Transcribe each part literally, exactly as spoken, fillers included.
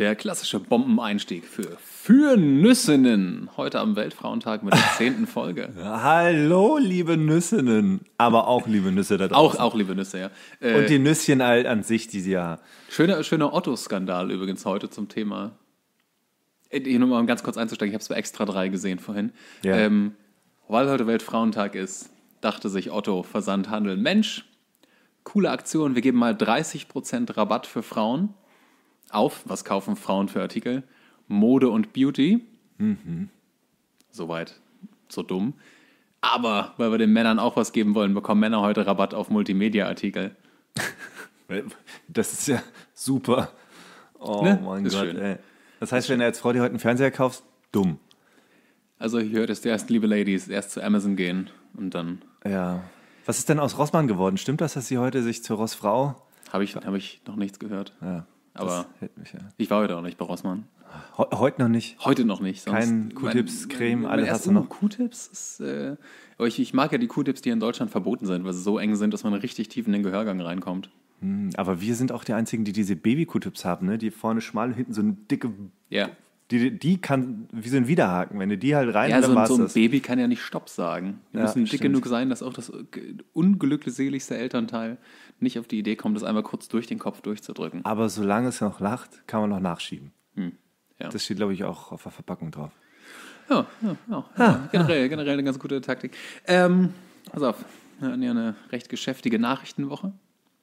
Der klassische Bombeneinstieg für für Nüssinnen. Heute am Weltfrauentag mit der zehnten Folge. Hallo, liebe Nüssinnen. Aber auch liebe Nüsse da draußen. Auch, auch liebe Nüsse, ja. Äh, Und die Nüsschen halt an sich, die sie ja... Schöner, schöner Otto-Skandal übrigens heute zum Thema. Hier nur mal ganz kurz einzusteigen, ich habe es bei Extra drei gesehen vorhin. Ja. Ähm, weil heute Weltfrauentag ist, dachte sich Otto Versandhandel, Mensch, coole Aktion, wir geben mal dreißig Prozent Rabatt für Frauen auf, was kaufen Frauen für Artikel? Mode und Beauty. Mhm. Soweit, so dumm. Aber weil wir den Männern auch was geben wollen, bekommen Männer heute Rabatt auf Multimedia-Artikel. Das ist ja super. Oh Ne? mein Ist Gott, schön. ey. Das heißt, wenn du als Frau dir heute einen Fernseher kaufst, dumm. Also hier hört es erst, liebe Ladies, erst zu Amazon gehen und dann Ja. Was ist denn aus Rossmann geworden? Stimmt das, dass sie heute sich zur Rossfrau... habe ich, hab ich noch nichts gehört. Ja, Aber das hält mich ja. ich war heute auch nicht bei Rossmann. He- Heute noch nicht. Heute noch nicht. Sonst Kein Q-Tips, mein- Creme, mein alles erst- hast du uh, noch? Q-Tips ist, äh, aber ich, ich mag ja die Q-Tips, die in Deutschland verboten sind, weil sie so eng sind, dass man richtig tief in den Gehörgang reinkommt. Hm, aber wir sind auch die Einzigen, die diese Baby-Q-Tips haben, ne? Die vorne schmal und hinten so eine dicke... Ja. Die, die kann wie so ein Widerhaken. Wenn du die halt rein, Ja, dann so, ein- war's so ein das. Baby kann ja nicht Stopp sagen. Die Ja, müssen dick stimmt. genug sein, dass auch das unglückseligste Elternteil nicht auf die Idee kommt, das einmal kurz durch den Kopf durchzudrücken. Aber solange es noch lacht, kann man noch nachschieben. Hm. Ja. Das steht, glaube ich, auch auf der Verpackung drauf. Ja, ja, ja, ja. Generell, generell eine ganz gute Taktik. Ähm, pass auf, wir hatten ja eine recht geschäftige Nachrichtenwoche.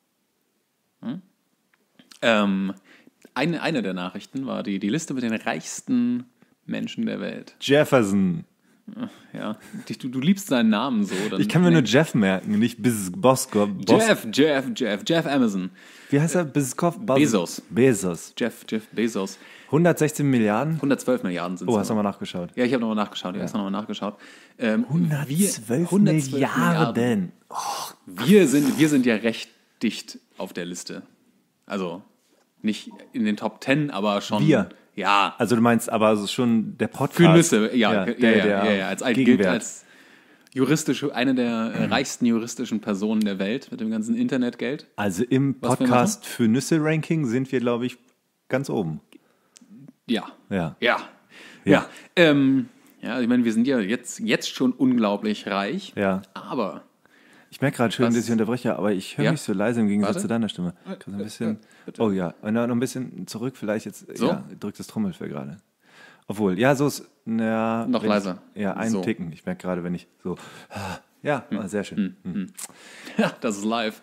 Hm? Ähm, eine, eine der Nachrichten war die, die Liste mit den reichsten Menschen der Welt. Jefferson. Ja, dich- du, du liebst seinen Namen so. Dann Ich kann mir nur nee. Jeff merken, nicht Biz Boskov. Bos Jeff, Jeff, Jeff, Jeff Amazon. Wie heißt er? Bizkov? Bos Bezos. Bezos. Jeff, Jeff Bezos. hundertsechzehn Milliarden? hundertzwölf Milliarden sind es. Oh, hast du mal nachgeschaut. Ja, ich habe nochmal nachgeschaut. Ja, hast du nochmal nachgeschaut. Ähm, hundertzwölf wir- Milliarden. Wir sind, wir sind ja recht dicht auf der Liste. Also nicht in den Top Ten, aber schon. Wir? Ja. Also du meinst aber so schon der Podcast. Für Nüsse, ja, ja, der, ja, der ja, ja. Als, als, gilt Gegenwert. als juristische, eine der äh, reichsten juristischen Personen der Welt mit dem ganzen Internetgeld. Also im Was wir Podcast für Nüsse-Ranking sind wir, glaube ich, ganz oben. Ja. Ja. Ja. Ja. Ähm, ja, ich meine, wir sind ja jetzt, jetzt schon unglaublich reich. Ja. Aber. Ich merke gerade, schön, Was? dass ich unterbreche, aber ich höre Ja? mich so leise im Gegensatz Warte. zu deiner Stimme. Kannst du ein bisschen, oh ja, und noch ein bisschen zurück vielleicht jetzt. So? Ja, drückt das Trommelfell gerade. Obwohl, ja, so ist, ja. Noch wenn leiser. Ich, ja, einen So. Ticken. Ich merke gerade, wenn ich so, ja, war sehr schön. Hm. Ja, das ist live.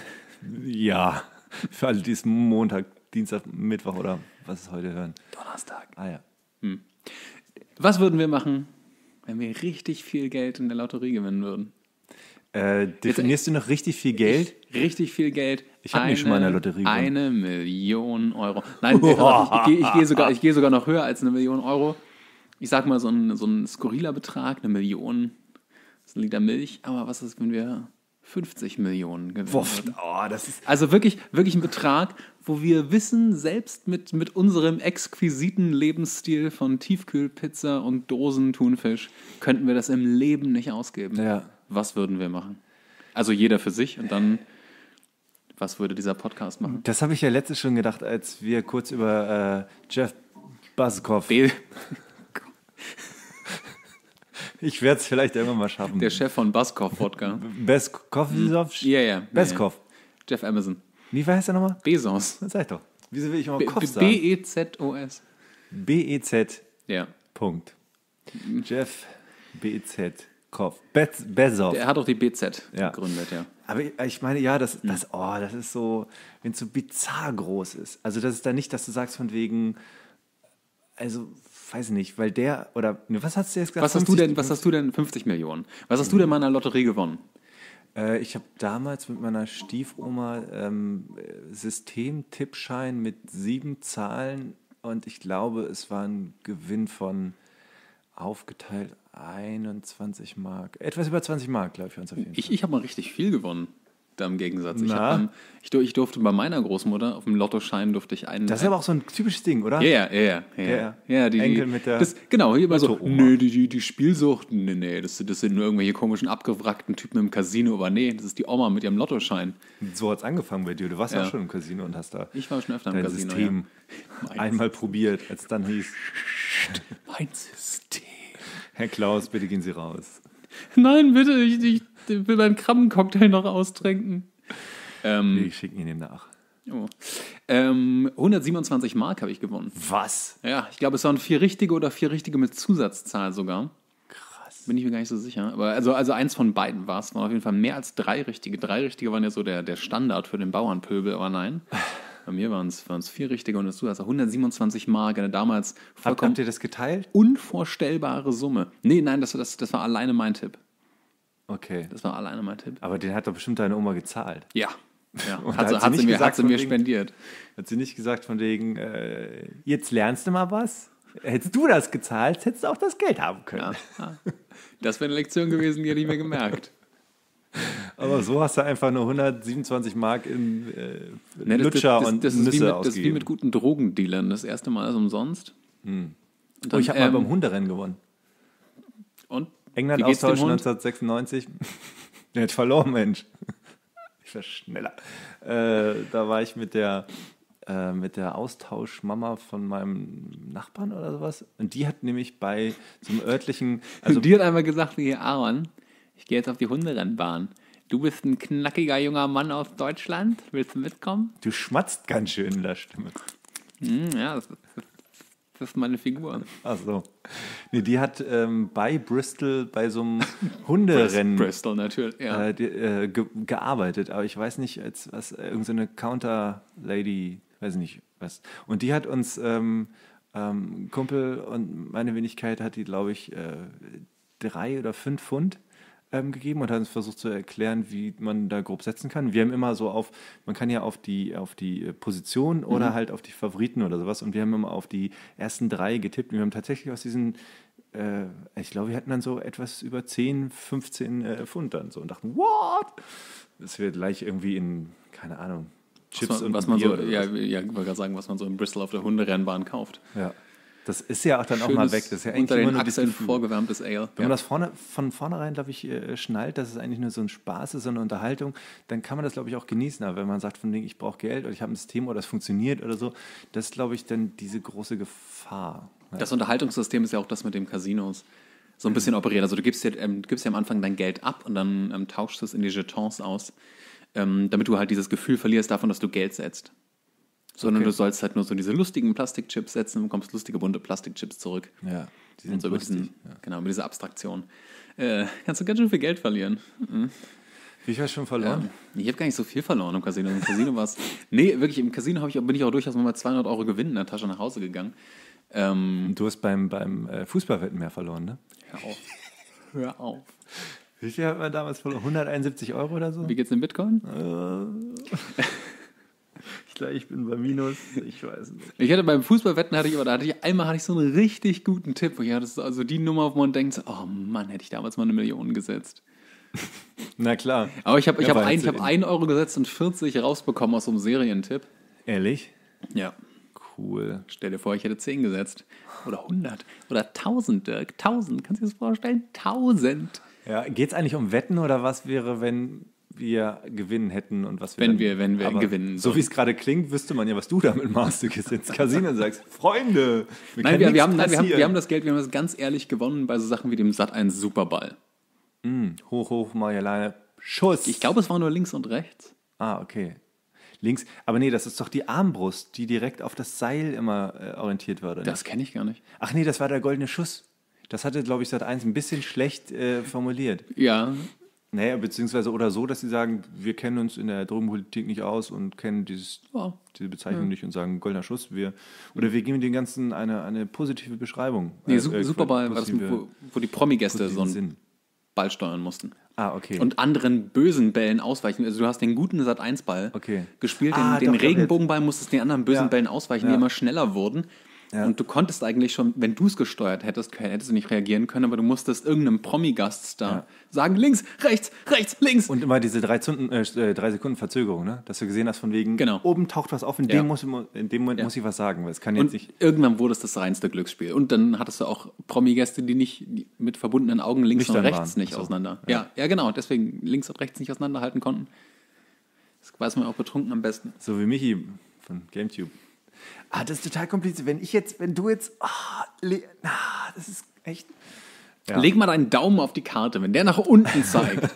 Ja, für alle, die es Montag, Dienstag, Mittwoch oder was es heute hören. Donnerstag. Ah ja. Was würden wir machen, wenn wir richtig viel Geld in der Lotterie gewinnen würden? Äh, definierst du noch richtig viel Geld? Richtig viel Geld. Ich hab nicht schon mal in der Lotterie gewonnen. Eine Million Euro. Nein, ich, ich gehe ich gehe sogar, ich gehe sogar noch höher als eine Million Euro. Ich sag mal so ein, so ein skurriler Betrag, eine Million, das ist ein Liter Milch. Aber was ist, wenn wir fünfzig Millionen gewinnen würden? Oh, das ist. Also wirklich, wirklich ein Betrag, wo wir wissen, selbst mit, mit unserem exquisiten Lebensstil von Tiefkühlpizza und Dosen Thunfisch, könnten wir das im Leben nicht ausgeben. Ja. Was würden wir machen? Also jeder für sich und dann, was würde dieser Podcast machen? Das habe ich ja letztes schon gedacht, als wir kurz über äh, Jeff Bezos. Be- Ich werde es vielleicht irgendwann mal schaffen. Der Chef von Baskov Wodka. Beskov? Ja, ja. Beskov. Ja, ja. Jeff Amazon. Wie heißt er nochmal? Bezos. Sag ich doch. Wieso will ich immer B- Kopf B- sagen? B E Z O S. B E Z. Ja. Punkt. Jeff B E Z. Kopf. Be Bezos. Er hat auch die B Z Ja. gegründet, ja. Aber ich- ich meine, ja, das, das, oh, das ist so, wenn es so bizarr groß ist. Also das ist dann nicht, dass du sagst von wegen, also, weiß nicht, weil der, oder, ne, was hast du jetzt gesagt? Was hast du fünfzig denn, was hast du denn, fünfzig Millionen? Was hast du denn mal in der Lotterie gewonnen? Äh, ich habe damals mit meiner Stiefoma ähm, Systemtippschein mit sieben Zahlen und ich glaube, es war ein Gewinn von aufgeteilt einundzwanzig Mark. Etwas über zwanzig Mark, glaube ich, für uns auf jeden Fall. Ich, ich habe mal richtig viel gewonnen. da im Gegensatz. Ich, Na? hab, ähm, ich, dur- ich durfte bei meiner Großmutter, auf dem Lottoschein durfte ich einen... Das ist aber auch so ein typisches Ding, oder? Ja, ja, ja, ja. ja, Ja, ja. ja die, Enkel mit der das, genau, hier immer so, Lotto-Oma. nee, die, die, die Spielsucht, nee, nee, das, das sind nur irgendwelche komischen, abgewrackten Typen im Casino, aber nee, das ist die Oma mit ihrem Lottoschein. So hat es angefangen bei dir. Du warst ja Ja. auch schon im Casino und hast da Ich war schon öfter im dein Casino, System ja. einmal probiert, als es dann hieß, Mein System. Herr Klaus, bitte gehen Sie raus. Nein, bitte, ich, ich, ich will meinen Krabbencocktail noch austrinken. Ähm, Ich schicke ihn ihm nach. oh. ähm, hundertsiebenundzwanzig Mark habe ich gewonnen. Was? Ja, ich glaube, es waren vier richtige oder vier richtige mit Zusatzzahl sogar. Krass. Bin ich mir gar nicht so sicher. Aber also, also eins von beiden war es. Waren auf jeden Fall mehr als drei richtige. Drei richtige waren ja so der, der Standard für den Bauernpöbel, aber nein. Bei mir waren es vier richtige und das Zusatz. hundertsiebenundzwanzig Mark, eine damals Habt, vollkommen habt ihr das geteilt? unvorstellbare Summe. Nee, nein, das, das, das war alleine mein Tipp. Okay. Das war alleine mein Tipp. Aber den hat doch bestimmt deine Oma gezahlt. Ja. ja. Und Hat, hat sie, sie hat, nicht sie mir, gesagt hat sie von mir wegen- spendiert. Hat sie nicht gesagt von wegen, äh, jetzt lernst du mal was? Hättest du das gezahlt, hättest du auch das Geld haben können. Ja. Ah. Das wäre eine Lektion gewesen, die hätte ich mir gemerkt. Aber so hast du einfach nur hundertsiebenundzwanzig Mark in äh, Ne, das, Lutscher das, und das, ist Nüsse wie mit, ausgegeben. das ist wie mit guten Drogendealern. Das erste Mal ist umsonst. Und oh, dann, ich habe ähm, mal beim Hunderennen gewonnen. Und? England Wie geht's dem Austausch Hund? neunzehnhundertsechsundneunzig. Der hat verloren, Mensch. Ich war schneller. Äh, da war ich mit der, äh, mit der Austauschmama von meinem Nachbarn oder sowas. Und die hat nämlich bei so einem örtlichen, also Also die hat einmal gesagt, hier Aaron, ich gehe jetzt auf die Hunderennbahn. Du bist ein knackiger junger Mann aus Deutschland. Willst du mitkommen? du schmatzt ganz schön in der Stimme. Hm, ja, das, das, das ist meine Figur. Ach so. Nee, die hat ähm, bei Bristol bei so einem Hunderennen Bristol natürlich, ja. äh, die, äh, ge gearbeitet, aber ich weiß nicht, als was, äh, irgendeine Counter-Lady, weiß nicht was. Und die hat uns, ähm, ähm, Kumpel und meine Wenigkeit hat die, glaube ich, äh, drei oder fünf Pfund ähm, gegeben und hat uns versucht zu erklären, wie man da grob setzen kann. Wir haben immer so auf, man kann ja auf die, auf die äh, Position oder halt auf die Favoriten oder sowas und wir haben immer auf die ersten drei getippt und wir haben tatsächlich aus diesen äh, ich glaube, wir hatten dann so etwas über zehn, fünfzehn äh, Pfund dann so und dachten, what? Das wird gleich irgendwie in, keine Ahnung, Chips was man, und was man Bier so, oder ja, was. ja, ich wollte gerade sagen, was man so in Bristol auf der Hunderennbahn kauft. Ja. Das ist ja auch dann auch mal weg. Das ist ja eigentlich unter immer den nur das Achseln Gefühl. vorgewärmtes Ale. Wenn man das vorne, von vornherein, glaube ich, äh, schnallt, dass es eigentlich nur so ein Spaß ist, so eine Unterhaltung, dann kann man das, glaube ich, auch genießen. Aber wenn man sagt, von wegen, ich brauche Geld oder ich habe ein System oder es funktioniert oder so, das ist, glaube ich, dann diese große Gefahr. Ja. Das Unterhaltungssystem ist ja auch das mit dem Casinos. So ein bisschen operiert. Also du gibst ja, ähm, du gibst ja am Anfang dein Geld ab und dann ähm, tauschst du es in die Jetons aus, ähm, damit du halt dieses Gefühl verlierst davon, dass du Geld setzt. Sondern Okay. du sollst halt nur so diese lustigen Plastikchips setzen und bekommst lustige bunte Plastikchips zurück. Ja, die Und sind so über lustig. diesen, genau, über diese Abstraktion. Äh, kannst du ganz schön viel Geld verlieren. Mhm. Wie viel hast du schon verloren? Ja. Ich habe gar nicht so viel verloren im Casino. Im Casino war es. Nee, wirklich, im Casino hab ich, bin ich auch durchaus mal zweihundert Euro Gewinn in der Tasche nach Hause gegangen. Ähm, Und du hast beim, beim äh, Fußballwetten mehr verloren, ne? hör auf. Hör auf. Wie viel hat man damals verloren? hunderteinundsiebzig Euro oder so? Wie geht's in Bitcoin? Ich glaube, ich bin bei Minus. Ich weiß nicht. Ich hatte beim Fußballwetten, hatte ich, aber da hatte ich einmal hatte ich so einen richtig guten Tipp, wo ich hatte so, also die Nummer, wo man denkt, so, oh Mann, hätte ich damals mal eine Million gesetzt. Na klar. Aber ich habe ich Ja, hab weil ein, jetzt ich hab in- einen Euro gesetzt und vierzig rausbekommen aus so einem Serientipp. Ehrlich? Ja. Cool. Stell dir vor, ich hätte zehn gesetzt. Oder hundert. Oder tausend, Dirk. tausend. Kannst du dir das vorstellen? tausend. Ja, geht es eigentlich um Wetten oder was wäre, wenn wir gewinnen hätten und was wir Wenn dann, wir- wenn wir aber gewinnen So wie es gerade klingt, wüsste man ja, was du damit machst. Du gehst ins Casino und sagst, Freunde, wir Nein, kann wir, wir, nichts haben, nein wir, haben, passieren. wir haben das Geld, wir haben das ganz ehrlich gewonnen bei so Sachen wie dem Sat eins Superball. Hoch, hoch, Marialeine, Schuss. Ich glaube, es war nur links und rechts. Ah, okay. Links, aber nee, das ist doch die Armbrust, die direkt auf das Seil immer äh, orientiert war, oder nicht? Das kenne ich gar nicht. Ach nee, das war der goldene Schuss. Das hatte, glaube ich, Sat eins ein bisschen schlecht äh, formuliert. Ja, Naja, beziehungsweise oder so, dass sie sagen, wir kennen uns in der Drogenpolitik nicht aus und kennen dieses, Ja. diese Bezeichnung nicht und sagen, goldener Schuss. Wir, oder wir geben den Ganzen eine, eine positive Beschreibung. nee, Äh, Su- äh, Superball war das, positive- wo, wo die Promi-Gäste so positiven einen Sinn. Ball steuern mussten. Ah, okay. Und anderen bösen Bällen ausweichen. Also du hast den guten Sat eins Ball Okay. gespielt, den, Ah, den doch, doch, Regenbogenball musstest den anderen bösen Ja. Bällen ausweichen, die Ja. immer schneller wurden. Ja. Und du konntest eigentlich schon, wenn du es gesteuert hättest, hättest du nicht reagieren können, aber du musstest irgendeinem Promi-Gaststar Ja. sagen, links, rechts, rechts, links. Und immer diese drei, Stunden, äh, drei Sekunden Verzögerung, ne? Dass du gesehen hast, von wegen, Genau. oben taucht was auf, in Ja. dem, muss, in dem Moment Ja. muss ich was sagen, weil es kann jetzt Und nicht... irgendwann wurde es das reinste Glücksspiel. Und dann hattest du auch Promi-Gäste, die nicht die mit verbundenen Augen links Nüchtern und rechts waren. nicht So. auseinander. Ja. ja, genau. Deswegen links und rechts nicht auseinanderhalten konnten. Das weiß man auch betrunken am besten. So wie Michi von GameTube. Ah, das ist total kompliziert. Wenn ich jetzt, wenn du jetzt, ah, le- ah, das ist echt... Ja. Leg mal deinen Daumen auf die Karte, wenn der nach unten zeigt.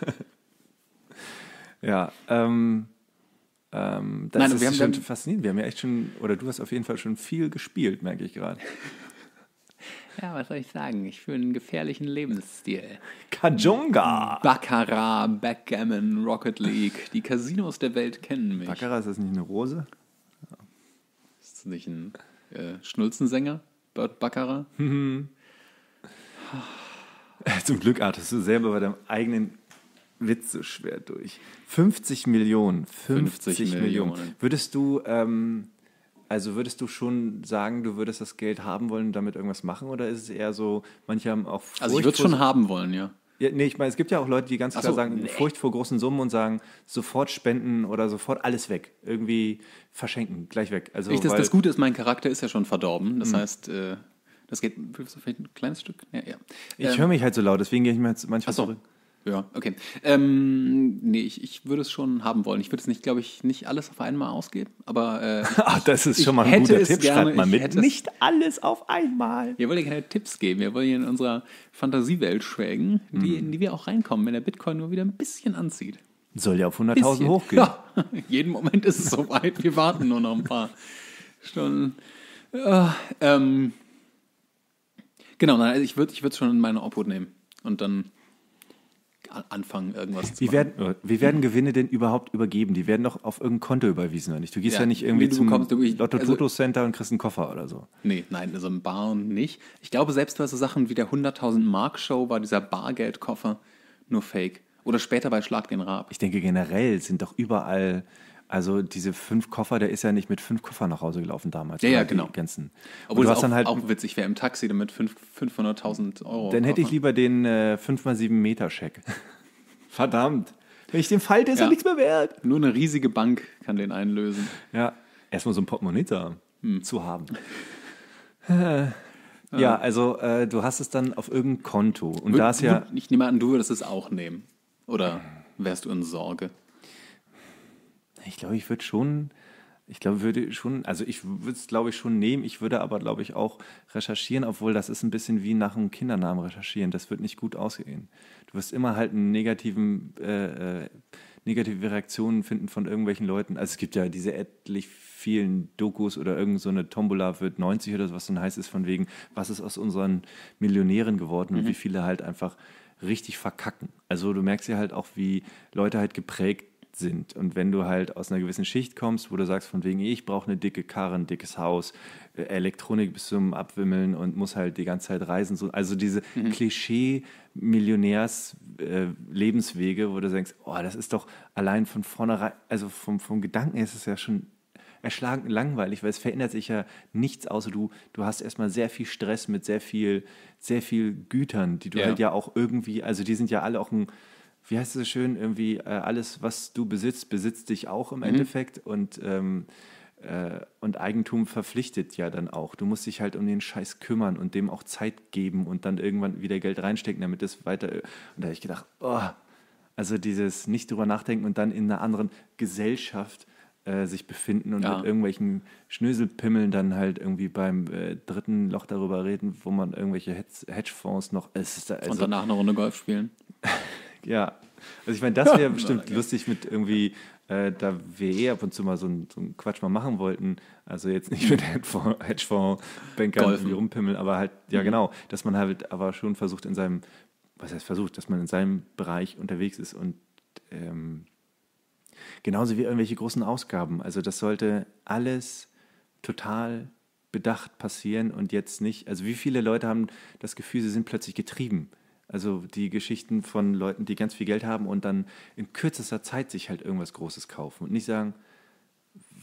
Ja, ähm, ähm, das Nein, ist wir haben schon dann- faszinierend. Wir haben ja echt schon, oder du hast auf jeden Fall schon viel gespielt, merke ich gerade. Ja, was soll ich sagen? Ich führe einen gefährlichen Lebensstil. Kajunga! Baccarat, Backgammon, Rocket League. Die Casinos der Welt kennen mich. Baccarat, ist das nicht eine Rose? Ist das nicht ein äh, Schnulzensänger? Burt Baccarat? Zum Glück atmest du selber bei deinem eigenen Witz so schwer durch. fünfzig Millionen. fünfzig, fünfzig Millionen. Millionen. Würdest du, ähm, also würdest du schon sagen, du würdest das Geld haben wollen und damit irgendwas machen? Oder ist es eher so, manche haben auch Furcht Also ich würde es vor schon haben wollen, ja. Ja, nee, ich meine, es gibt ja auch Leute, die ganz Ach klar so, sagen, nee. Furcht vor großen Summen und sagen, sofort spenden oder sofort alles weg. Irgendwie verschenken, gleich weg. Also, Ich, das, weil, das Gute ist, mein Charakter ist ja schon verdorben. Das heißt, äh, das geht willst du vielleicht ein kleines Stück. Ja, ja. ich Ähm, höre mich halt so laut, deswegen gehe ich mir jetzt manchmal Ach so. zurück. Ja, okay. Ähm, nee, ich, ich würde es schon haben wollen. Ich würde es nicht, glaube ich, nicht alles auf einmal ausgeben, aber äh, Ah, das ist ich schon mal ein hätte guter es Tipp. gerne, Schreibt mal ich mit. hätte es- Nicht alles auf einmal. wir wollen ja keine Tipps geben. Wir wollen hier in unserer Fantasiewelt schwelgen, die, in die wir auch reinkommen, wenn der Bitcoin nur wieder ein bisschen anzieht. Soll ja auf hunderttausend Bisschen. hochgehen. Ja, jeden Moment ist es soweit. Wir warten nur noch ein paar Stunden. Ja, ähm, genau, nein, also ich würde ich es schon in meine Obhut nehmen und dann a- anfangen, irgendwas zu Wie machen. werden, wie werden Gewinne denn überhaupt übergeben? Die werden doch auf irgendein Konto überwiesen, oder nicht? Du gehst ja, Ja, nicht irgendwie wie du zum bekommst, du- ich- Lotto also- Toto Center und kriegst einen Koffer oder so. Nee, nein, also im Bar nicht. Ich glaube, selbst bei so Sachen wie der hunderttausend Mark Show war dieser Bargeldkoffer nur Fake. Oder später bei Schlag den Raab. Ich denke, generell sind doch überall, also diese fünf Koffer, der ist ja nicht mit fünf Koffern nach Hause gelaufen damals. Ja, ja, Oder die genau. Ganzen. Und Obwohl du es hast auch, dann halt, auch witzig wäre im Taxi damit fünf- fünfhunderttausend Euro. dann hätte ich Koffer. lieber den äh, fünf mal sieben Meter Scheck. Verdammt. Wenn ich den falte, ist Ja. er nichts mehr wert. Nur eine riesige Bank kann den einlösen. Ja, erstmal so ein Portemonnaie da Hm. zu haben. Äh, ja, also äh, du hast es dann auf irgendein Konto. Und da ist ja, Würd- Ich nehme an, du würdest es auch nehmen. Oder wärst du in Sorge? ich glaube, ich würde schon, ich glaube, würde schon, also ich würde es, glaube ich, schon nehmen. Ich würde aber, glaube ich, auch recherchieren, obwohl das ist ein bisschen wie nach einem Kindernamen recherchieren. Das wird nicht gut ausgehen. Du wirst immer halt einen negativen, äh, äh, negative Reaktionen finden von irgendwelchen Leuten. Also es gibt ja diese etlich vielen Dokus oder irgend so eine Tombola wird neunzig oder so, was dann heißt ist von wegen, was ist aus unseren Millionären geworden und wie viele halt einfach richtig verkacken. Also du merkst ja halt auch, wie Leute halt geprägt sind. Und wenn du halt aus einer gewissen Schicht kommst, wo du sagst von wegen, ich brauche eine dicke Karre, ein dickes Haus, äh, Elektronik bis zum Abwimmeln und muss halt die ganze Zeit reisen. So, also diese Klischee-Millionärs-Lebenswege, wo du denkst, oh, das ist doch allein von vornherein, also vom, vom Gedanken her ist es ja schon erschlagend langweilig, weil es verändert sich ja nichts, außer du, du hast erstmal sehr viel Stress mit sehr viel, sehr viel Gütern, die du Ja. halt ja auch irgendwie, also die sind ja alle auch ein, wie heißt es so schön, irgendwie äh, alles, was du besitzt, besitzt dich auch im Endeffekt und, ähm, äh, und Eigentum verpflichtet ja dann auch. Du musst dich halt um den Scheiß kümmern und dem auch Zeit geben und dann irgendwann wieder Geld reinstecken, damit es weiter, und da habe ich gedacht, oh, also dieses nicht drüber nachdenken und dann in einer anderen Gesellschaft äh, sich befinden und Ja. mit irgendwelchen Schnöselpimmeln dann halt irgendwie beim äh, dritten Loch darüber reden, wo man irgendwelche Hedge- Hedgefonds noch, es ist da, also, Und danach eine Runde Golf spielen. ja, also ich meine, das wäre Ja, bestimmt okay. lustig mit irgendwie, äh, da wir eh ab und zu mal so einen so einen Quatsch mal machen wollten, also jetzt nicht mit Hedgefonds- Hedgefonds-Bankern Golfen. irgendwie rumpimmeln, aber halt, ja genau, dass man halt aber schon versucht in seinem, was heißt versucht, dass man in seinem Bereich unterwegs ist und ähm, genauso wie irgendwelche großen Ausgaben, also das sollte alles total bedacht passieren und jetzt nicht, also wie viele Leute haben das Gefühl, sie sind plötzlich getrieben. Also die Geschichten von Leuten, die ganz viel Geld haben und dann in kürzester Zeit sich halt irgendwas Großes kaufen und nicht sagen,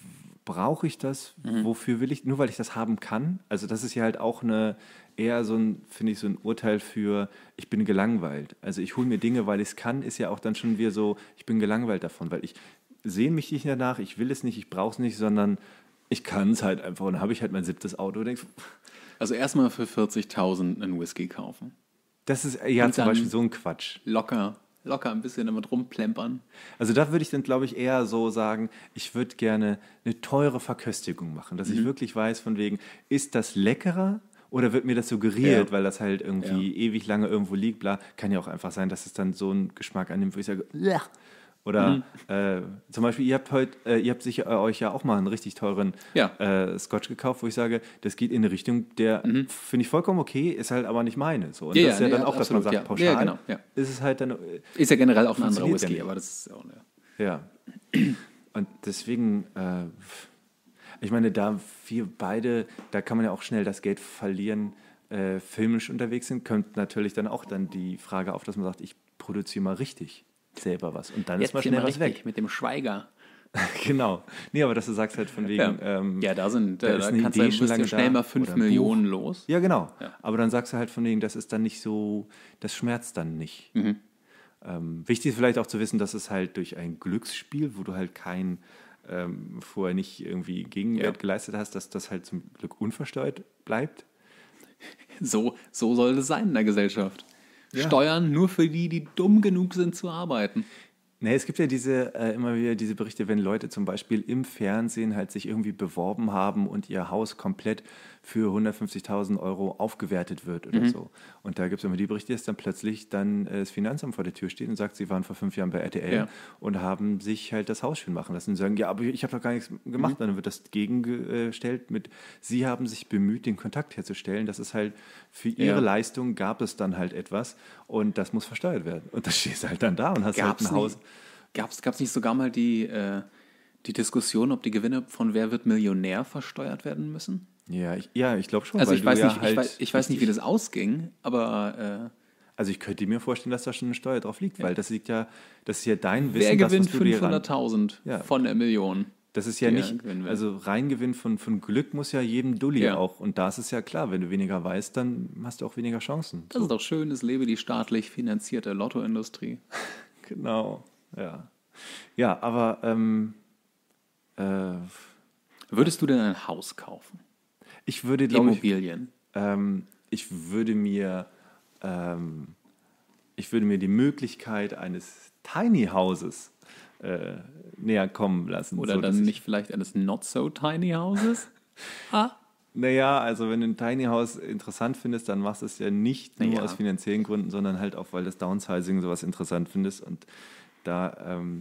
brauche ich das? Mhm. Wofür will ich? Nur weil ich das haben kann? Also das ist ja halt auch eine eher so ein, finde ich, so ein Urteil für, ich bin gelangweilt. Also ich hole mir Dinge, weil ich es kann, ist ja auch dann schon wieder so, ich bin gelangweilt davon, weil ich sehne mich nicht danach, ich will es nicht, ich brauche es nicht, sondern ich kann es halt einfach und dann habe ich halt mein siebtes Auto und denk, also erstmal für vierzigtausend einen Whisky kaufen. Das ist ja und zum Beispiel so ein Quatsch. Locker, locker ein bisschen damit rumplempern. Also da würde ich dann, glaube ich, eher so sagen, ich würde gerne eine teure Verköstigung machen, dass mhm. ich wirklich weiß von wegen, ist das leckerer oder wird mir das suggeriert, ja. weil das halt irgendwie ja. ewig lange irgendwo liegt, bla. Kann ja auch einfach sein, dass es dann so einen Geschmack annimmt, wo ich sage, Bleh. Oder mhm. äh, zum Beispiel, ihr habt heute, äh, ihr habt sicher äh, euch ja auch mal einen richtig teuren ja. äh, Scotch gekauft, wo ich sage, das geht in eine Richtung, der mhm. finde ich vollkommen okay, ist halt aber nicht meine. So. Und ja, das ist ja, ja dann ja, auch, absolut, dass man sagt, ja. pauschal ja, genau, ja. ist es halt dann. Äh, ist ja generell auch ein anderer Whisky, aber das ist auch eine. Ja. Und deswegen, äh, ich meine, da wir beide, da kann man ja auch schnell das Geld verlieren, äh, filmisch unterwegs sind, kommt natürlich dann auch dann die Frage auf, dass man sagt, ich produziere mal richtig selber was. Und dann Jetzt ist mal schnell was weg. Mit dem Schweiger. Genau. Nee, aber dass du sagst halt von wegen... Ja, ähm, ja da sind da, da da kannst du schon lange schnell mal fünf Millionen los. Ja, genau. Ja. Aber dann sagst du halt von wegen, das ist dann nicht so, das schmerzt dann nicht. Mhm. Ähm, wichtig ist vielleicht auch zu wissen, dass es halt durch ein Glücksspiel, wo du halt kein ähm, vorher nicht irgendwie Gegenwert ja. geleistet hast, dass das halt zum Glück unversteuert bleibt. So, so soll es sein in der Gesellschaft. Ja. Steuern nur für die, die dumm genug sind zu arbeiten. Nee, es gibt ja diese äh, immer wieder diese Berichte, wenn Leute zum Beispiel im Fernsehen halt sich irgendwie beworben haben und ihr Haus komplett für hundertfünfzigtausend Euro aufgewertet wird oder mhm. so. Und da gibt es immer die Berichte, dass dann plötzlich dann äh, das Finanzamt vor der Tür steht und sagt, sie waren vor fünf Jahren bei R T L ja. und haben sich halt das Haus schön machen lassen und sagen, ja, aber ich habe doch gar nichts gemacht. Mhm. Dann wird das gegengestellt mit, sie haben sich bemüht, den Kontakt herzustellen. Das ist halt, für ihre ja. Leistung gab es dann halt etwas und das muss versteuert werden. Und da stehst du halt dann da und hast Gab's halt ein Haus. Gab es nicht sogar mal die, äh, die Diskussion, ob die Gewinne von Wer wird Millionär versteuert werden müssen? Ja, ich, ja, ich glaube schon. Also weil ich weiß, ja nicht, halt ich, weiß, ich weiß nicht, wie das ausging, aber... Äh, also ich könnte mir vorstellen, dass da schon eine Steuer drauf liegt, ja. weil das liegt ja, das ist ja dein Wissen. Wer gewinnt fünfhunderttausend ja. von der Million? Das ist ja nicht, also Reingewinn von, von Glück muss ja jedem Dulli ja. auch. Und da ist es ja klar, wenn du weniger weißt, dann hast du auch weniger Chancen. Das so. ist doch schön, es lebe die staatlich finanzierte Lottoindustrie. Genau, ja. Ja, aber ähm, äh, würdest du denn ein Haus kaufen? Ich würde, glaube ich, Immobilien. Ähm, ich würde mir ähm, ich würde mir die Möglichkeit eines Tiny Houses äh, näher kommen lassen. Oder so, dann nicht vielleicht eines Not So Tiny Houses? ah. Naja, also wenn du ein Tiny House interessant findest, dann machst du es ja nicht nur ja. aus finanziellen Gründen, sondern halt auch, weil das Downsizing sowas interessant findest. Und da, ähm,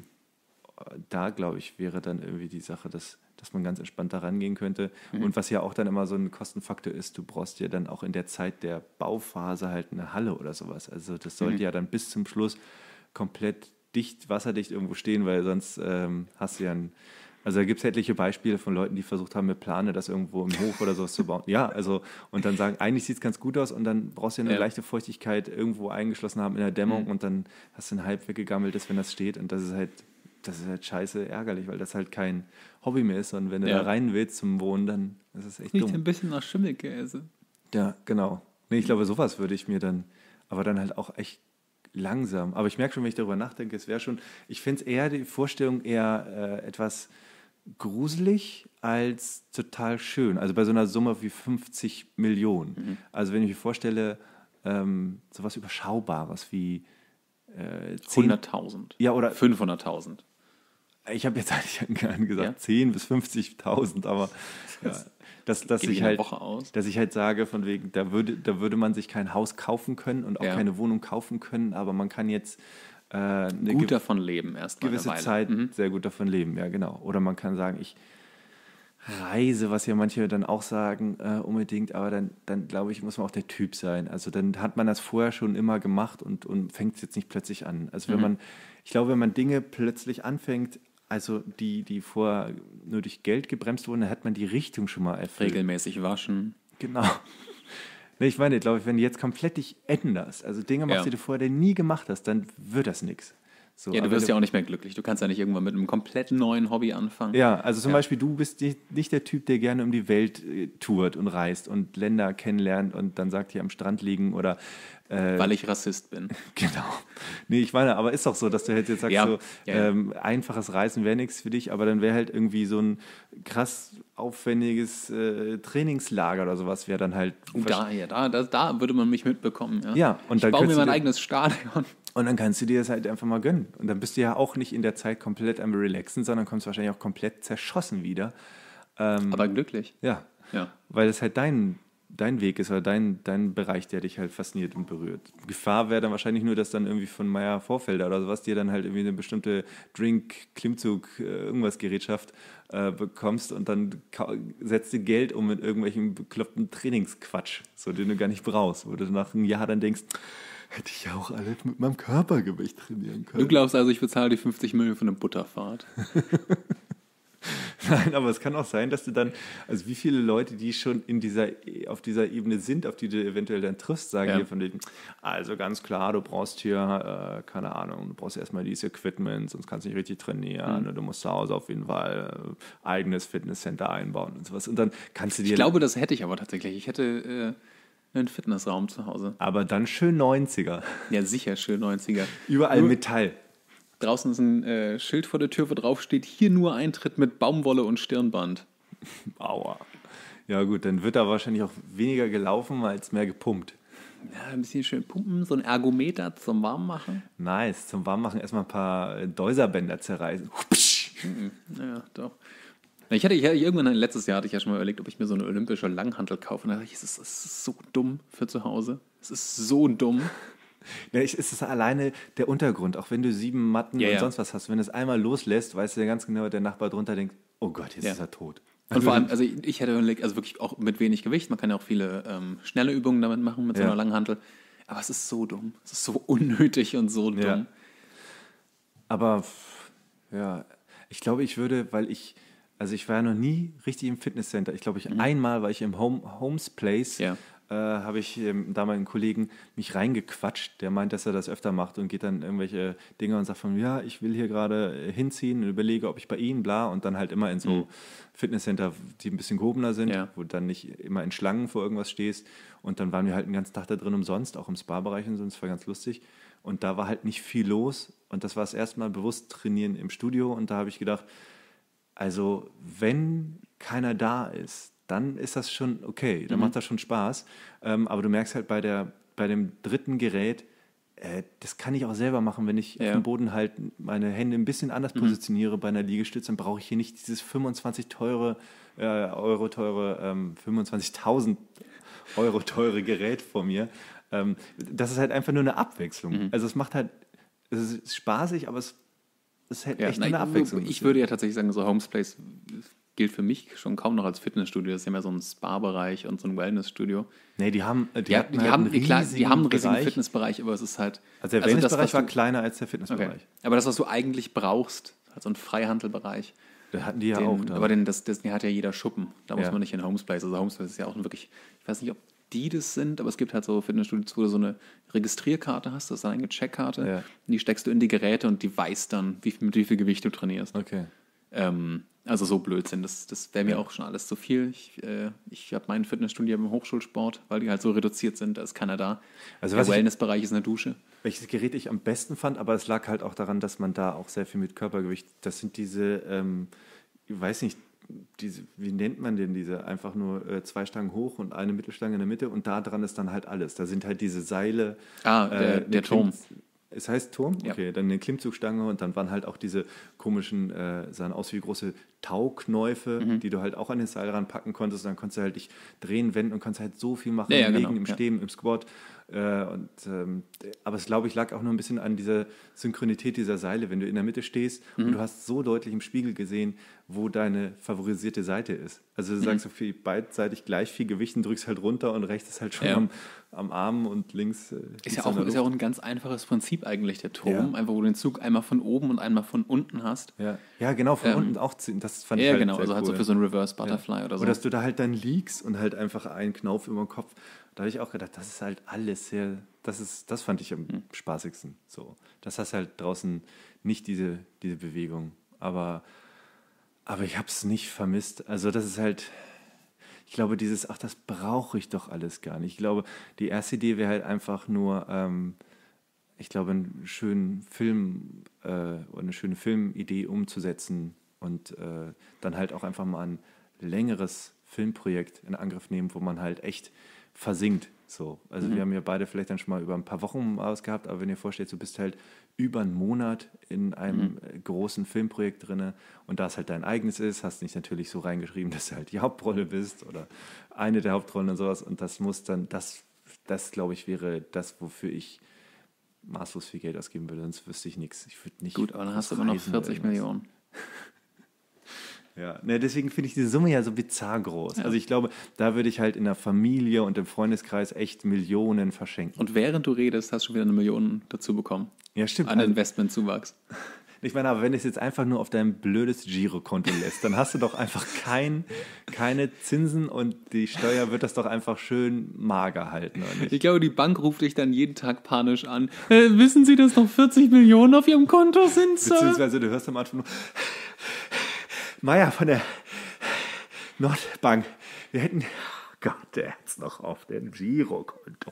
da glaube ich, wäre dann irgendwie die Sache, dass, dass man ganz entspannt da rangehen könnte. Mhm. Und was ja auch dann immer so ein Kostenfaktor ist, du brauchst ja dann auch in der Zeit der Bauphase halt eine Halle oder sowas. Also das sollte mhm. ja dann bis zum Schluss komplett dicht, wasserdicht irgendwo stehen, weil sonst ähm, hast du ja ein... Also da gibt es etliche Beispiele von Leuten, die versucht haben, mit Plane das irgendwo im Hof oder sowas zu bauen. Ja, also und dann sagen, eigentlich sieht es ganz gut aus und dann brauchst du ja eine ja. leichte Feuchtigkeit irgendwo eingeschlossen haben in der Dämmung mhm. und dann hast du einen halb weggegammelt, ist, wenn das steht und das ist halt, das ist halt scheiße ärgerlich, weil das halt kein Hobby mehr ist und wenn du ja. da rein willst zum Wohnen, dann ist es echt Riecht dumm. ein bisschen nach Schimmelkäse. Ja, genau. Nee, ich glaube, sowas würde ich mir dann, aber dann halt auch echt langsam. Aber ich merke schon, wenn ich darüber nachdenke, es wäre schon, ich finde es eher die Vorstellung eher äh, etwas gruselig als total schön. Also bei so einer Summe wie fünfzig Millionen. Mhm. Also wenn ich mir vorstelle, ähm, sowas Überschaubares wie äh, hunderttausend. Ja, oder fünfhunderttausend. Ich habe jetzt eigentlich gesagt ja? zehn bis fünfzigtausend, aber ja, dass, dass, ich halt, aus. dass ich halt sage, von wegen, da würde, da würde man sich kein Haus kaufen können und auch ja. keine Wohnung kaufen können, aber man kann jetzt äh, eine gut davon leben erst mal gewisse eine Weile. Zeit mhm. sehr gut davon leben, ja genau. Oder man kann sagen, ich reise, was ja manche dann auch sagen, äh, unbedingt, aber dann, dann glaube ich, muss man auch der Typ sein. Also dann hat man das vorher schon immer gemacht und, und fängt es jetzt nicht plötzlich an. Also wenn mhm. man, ich glaube, wenn man Dinge plötzlich anfängt, also die, die vorher nur durch Geld gebremst wurden, dann hat man die Richtung schon mal erfüllt. Regelmäßig waschen. Genau. Nee, ich meine, glaube ich, wenn du jetzt komplett dich änderst, also Dinge machst, ja. die du vorher nie gemacht hast, dann wird das nichts. So, Ja, du aber wirst wenn ja auch nicht mehr glücklich. Du kannst ja nicht irgendwann mit einem komplett neuen Hobby anfangen. Ja, also zum Ja. Beispiel, du bist nicht, nicht der Typ, der gerne um die Welt äh, tourt und reist und Länder kennenlernt und dann sagt, hier am Strand liegen oder äh, Weil ich Rassist bin. genau. Nee, ich meine, aber ist doch so, dass du halt jetzt sagst, Ja, so ja, ja. Ähm, einfaches Reisen wäre nichts für dich, aber dann wäre halt irgendwie so ein krass aufwendiges äh, Trainingslager oder sowas, wäre dann halt. Oh, da, ja, da, da, da würde man mich mitbekommen. Ja, Ja, und ich dann baue mir könntest mein du dir- eigenes Stadion. Und dann kannst du dir das halt einfach mal gönnen. Und dann bist du ja auch nicht in der Zeit komplett am Relaxen, sondern kommst wahrscheinlich auch komplett zerschossen wieder. Aber glücklich. Ja, Ja. weil das halt dein, dein Weg ist oder dein, dein Bereich, der dich halt fasziniert und berührt. Gefahr wäre dann wahrscheinlich nur, dass dann irgendwie von Meyer Vorfelder oder sowas dir dann halt irgendwie eine bestimmte Drink, Klimmzug, äh, irgendwas Gerätschaft äh, bekommst und dann ka- setzt du Geld um mit irgendwelchen bekloppten Trainingsquatsch, so den du gar nicht brauchst, wo du nach einem Jahr dann denkst, hätte ich ja auch alles mit meinem Körpergewicht trainieren können. Du glaubst also, ich bezahle die fünfzig Millionen für eine Butterfahrt. Nein, aber es kann auch sein, dass du dann, also wie viele Leute, die schon in dieser, auf dieser Ebene sind, auf die du eventuell dann triffst, sagen Ja. dir von denen, also ganz klar, du brauchst hier, äh, keine Ahnung, du brauchst erstmal dieses Equipment, sonst kannst du nicht richtig trainieren, Mhm. du musst zu Hause auf jeden Fall äh, eigenes Fitnesscenter einbauen und sowas. Und dann kannst du dir, Ich glaube, das hätte ich aber tatsächlich. Ich hätte äh, einen Fitnessraum zu Hause. aber dann schön neunziger, Ja, sicher, schön neunziger. überall Nur- Metall. Draußen ist ein äh, Schild vor der Tür, wo drauf steht, hier nur Eintritt mit Baumwolle und Stirnband. Aua. Ja gut, dann wird da wahrscheinlich auch weniger gelaufen als mehr gepumpt. Ja, ein bisschen schön pumpen, so ein Ergometer zum Warmmachen. Nice, zum Warmmachen erstmal ein paar äh, Deuserbänder zerreißen. Hupsch. Ja, doch. Ich hatte, ich hatte irgendwann letztes Jahr hatte ich ja schon mal überlegt, ob ich mir so eine olympische Langhantel kaufe. Und da dachte ich, es ist, es ist so dumm für zu Hause. Es ist so dumm. Ja, ich, es ist alleine der Untergrund, auch wenn du sieben Matten Ja, und ja. sonst was hast. Wenn du es einmal loslässt, weißt du ja ganz genau, der Nachbar drunter denkt, oh Gott, jetzt Ja. ist er tot. Und vor allem, also ich, ich hätte überlegt, also wirklich auch mit wenig Gewicht. Man kann ja auch viele ähm, schnelle Übungen damit machen, mit so Ja. einer Langhantel. Aber es ist so dumm. Es ist so unnötig und so dumm. Ja. Aber pff, ja, ich glaube, ich würde, weil ich, also ich war ja noch nie richtig im Fitnesscenter. Ich glaube, ich einmal war ich im Home, Homes Place. Mhm. Ja. Äh, habe ich ähm, da meinen Kollegen mich reingequatscht, der meint, dass er das öfter macht und geht dann irgendwelche Dinge und sagt von, ja, ich will hier gerade äh, hinziehen und überlege, ob ich bei Ihnen, bla, und dann halt immer in so Fitnesscenter, die ein bisschen gehobener sind, Ja. wo du dann nicht immer in Schlangen vor irgendwas stehst, und dann waren wir halt den ganzen Tag da drin umsonst, auch im Spa-Bereich und so, und das war ganz lustig, und da war halt nicht viel los, und das war das erste Mal bewusst trainieren im Studio, und da habe ich gedacht, also wenn keiner da ist, dann ist das schon okay, dann Mhm. macht das schon Spaß. Ähm, aber du merkst halt bei, der, bei dem dritten Gerät, äh, das kann ich auch selber machen, wenn ich Ja. auf dem Boden halt meine Hände ein bisschen anders Mhm. positioniere bei einer Liegestütze, dann brauche ich hier nicht dieses fünfundzwanzig teure, äh, Euro teure, ähm, fünfundzwanzigtausend Euro teure Gerät vor mir. Ähm, das ist halt einfach nur eine Abwechslung. Mhm. Also es macht halt, es ist spaßig, aber es ist halt Ja, echt nein, eine Abwechslung. Ich würde ja tatsächlich sagen, so Homes Place gilt für mich schon kaum noch als Fitnessstudio. Das ist ja mehr so ein Spa-Bereich und so ein Wellnessstudio. Nee, die haben, die Ja, hatten die, halt haben, einen die, klar, die riesigen haben einen riesigen Bereich. Fitnessbereich, aber es ist halt. Also der das, Wellnessbereich was war du- kleiner als der Okay. Fitnessbereich. Aber das, was du eigentlich brauchst, also ein Freihandelbereich, Da hatten die ja den, auch. Da. aber den, das, das den hat ja jeder Schuppen. Da muss Ja. man nicht in Homes Place. Also Homes Place ist ja auch wirklich, ich weiß nicht, ob die das sind, aber es gibt halt so Fitnessstudios, wo du so eine Registrierkarte hast, das ist eine eigene Checkkarte. Ja. Und die steckst du in die Geräte und die weiß dann, wie, mit wie viel Gewicht du trainierst. Okay. Ähm, also so Blödsinn, das, das wäre mir Ja. auch schon alles zu viel. Ich, äh, ich habe mein Fitnessstudio im Hochschulsport, weil die halt so reduziert sind, da ist keiner da. Also Der was ich- Wellnessbereich ist eine Dusche. Welches Gerät ich am besten fand, aber es lag halt auch daran, dass man da auch sehr viel mit Körpergewicht, das sind diese, ähm, ich weiß nicht, diese, wie nennt man denn diese? Einfach nur äh, zwei Stangen hoch und eine Mittelstange in der Mitte, und da dran ist dann halt alles. Da sind halt diese Seile. Ah, der- eine der Turm. Es heißt Turm? Ja. Okay, dann eine Klimmzugstange, und dann waren halt auch diese komischen, äh, sahen aus wie große Tauknäufe, Mhm. die du halt auch an den Seil ranpacken konntest. Und dann konntest du halt dich drehen, wenden und konntest halt so viel machen, Ja, ja, im genau, Liegen, im ja. Stehen, im Squat. Äh, und, ähm, aber es, glaube ich, lag auch nur ein bisschen an dieser Synchronität dieser Seile, wenn du in der Mitte stehst Mhm. und du hast so deutlich im Spiegel gesehen, wo deine favorisierte Seite ist. Also Mhm. du sagst so viel beidseitig gleich viel Gewicht und drückst halt runter, und rechts ist halt schon Ja. am, am Arm und links äh, Ist liegt's ja, an auch, der ist ja auch Luft. ein ganz einfaches Prinzip eigentlich, der Turm. Ja. Einfach, wo du den Zug einmal von oben und einmal von unten hast. Ja. ja, genau, von Ähm, unten auch ziehen. Das fand ich Ja, halt genau. sehr Also halt so cool. für so ein Reverse Butterfly Ja. oder so. Oder dass du da halt dann liegst und halt einfach einen Knauf über dem Kopf. Da habe ich auch gedacht, das ist halt alles sehr, das ist, das fand ich am mhm. spaßigsten. So, das hast halt draußen nicht diese, diese Bewegung. Aber, aber ich habe es nicht vermisst. Also das ist halt, ich glaube, dieses, ach, das brauche ich doch alles gar nicht. Ich glaube, die erste Idee wäre halt einfach nur, ähm, ich glaube, einen schönen Film äh, oder eine schöne Filmidee umzusetzen und äh, dann halt auch einfach mal ein längeres Filmprojekt in Angriff nehmen, wo man halt echt versinkt. So. Also mhm. wir haben ja beide vielleicht dann schon mal über ein paar Wochen ausgehabt, aber wenn ihr vorstellt, du bist halt über einen Monat in einem mhm. großen Filmprojekt drin und da es halt dein eigenes ist, hast du nicht natürlich so reingeschrieben, dass du halt die Hauptrolle bist oder eine der Hauptrollen und sowas und das muss dann, das, das glaube ich wäre das, wofür ich maßlos viel Geld ausgeben würde, sonst wüsste ich nichts. Ich würde nicht. Gut, aber dann hast du immer noch vierzig Millionen. Ja, ne, deswegen finde ich diese Summe ja so bizarr groß. Ja. Also ich glaube, da würde ich halt in der Familie und im Freundeskreis echt Millionen verschenken. Und während du redest, hast du schon wieder eine Million dazu bekommen. Ja, stimmt. An also, Investmentzuwachs. Ich meine, aber wenn du es jetzt einfach nur auf dein blödes Girokonto lässt, dann hast du doch einfach kein, keine Zinsen und die Steuer wird das doch einfach schön mager halten, oder nicht? Ich glaube, die Bank ruft dich dann jeden Tag panisch an. Äh, wissen Sie, dass noch vierzig Millionen auf Ihrem Konto sind, Sir? Beziehungsweise du hörst am Anfang nur Meier von der Nordbank. Wir hätten, oh Gott, der hat's noch auf dem Girokonto.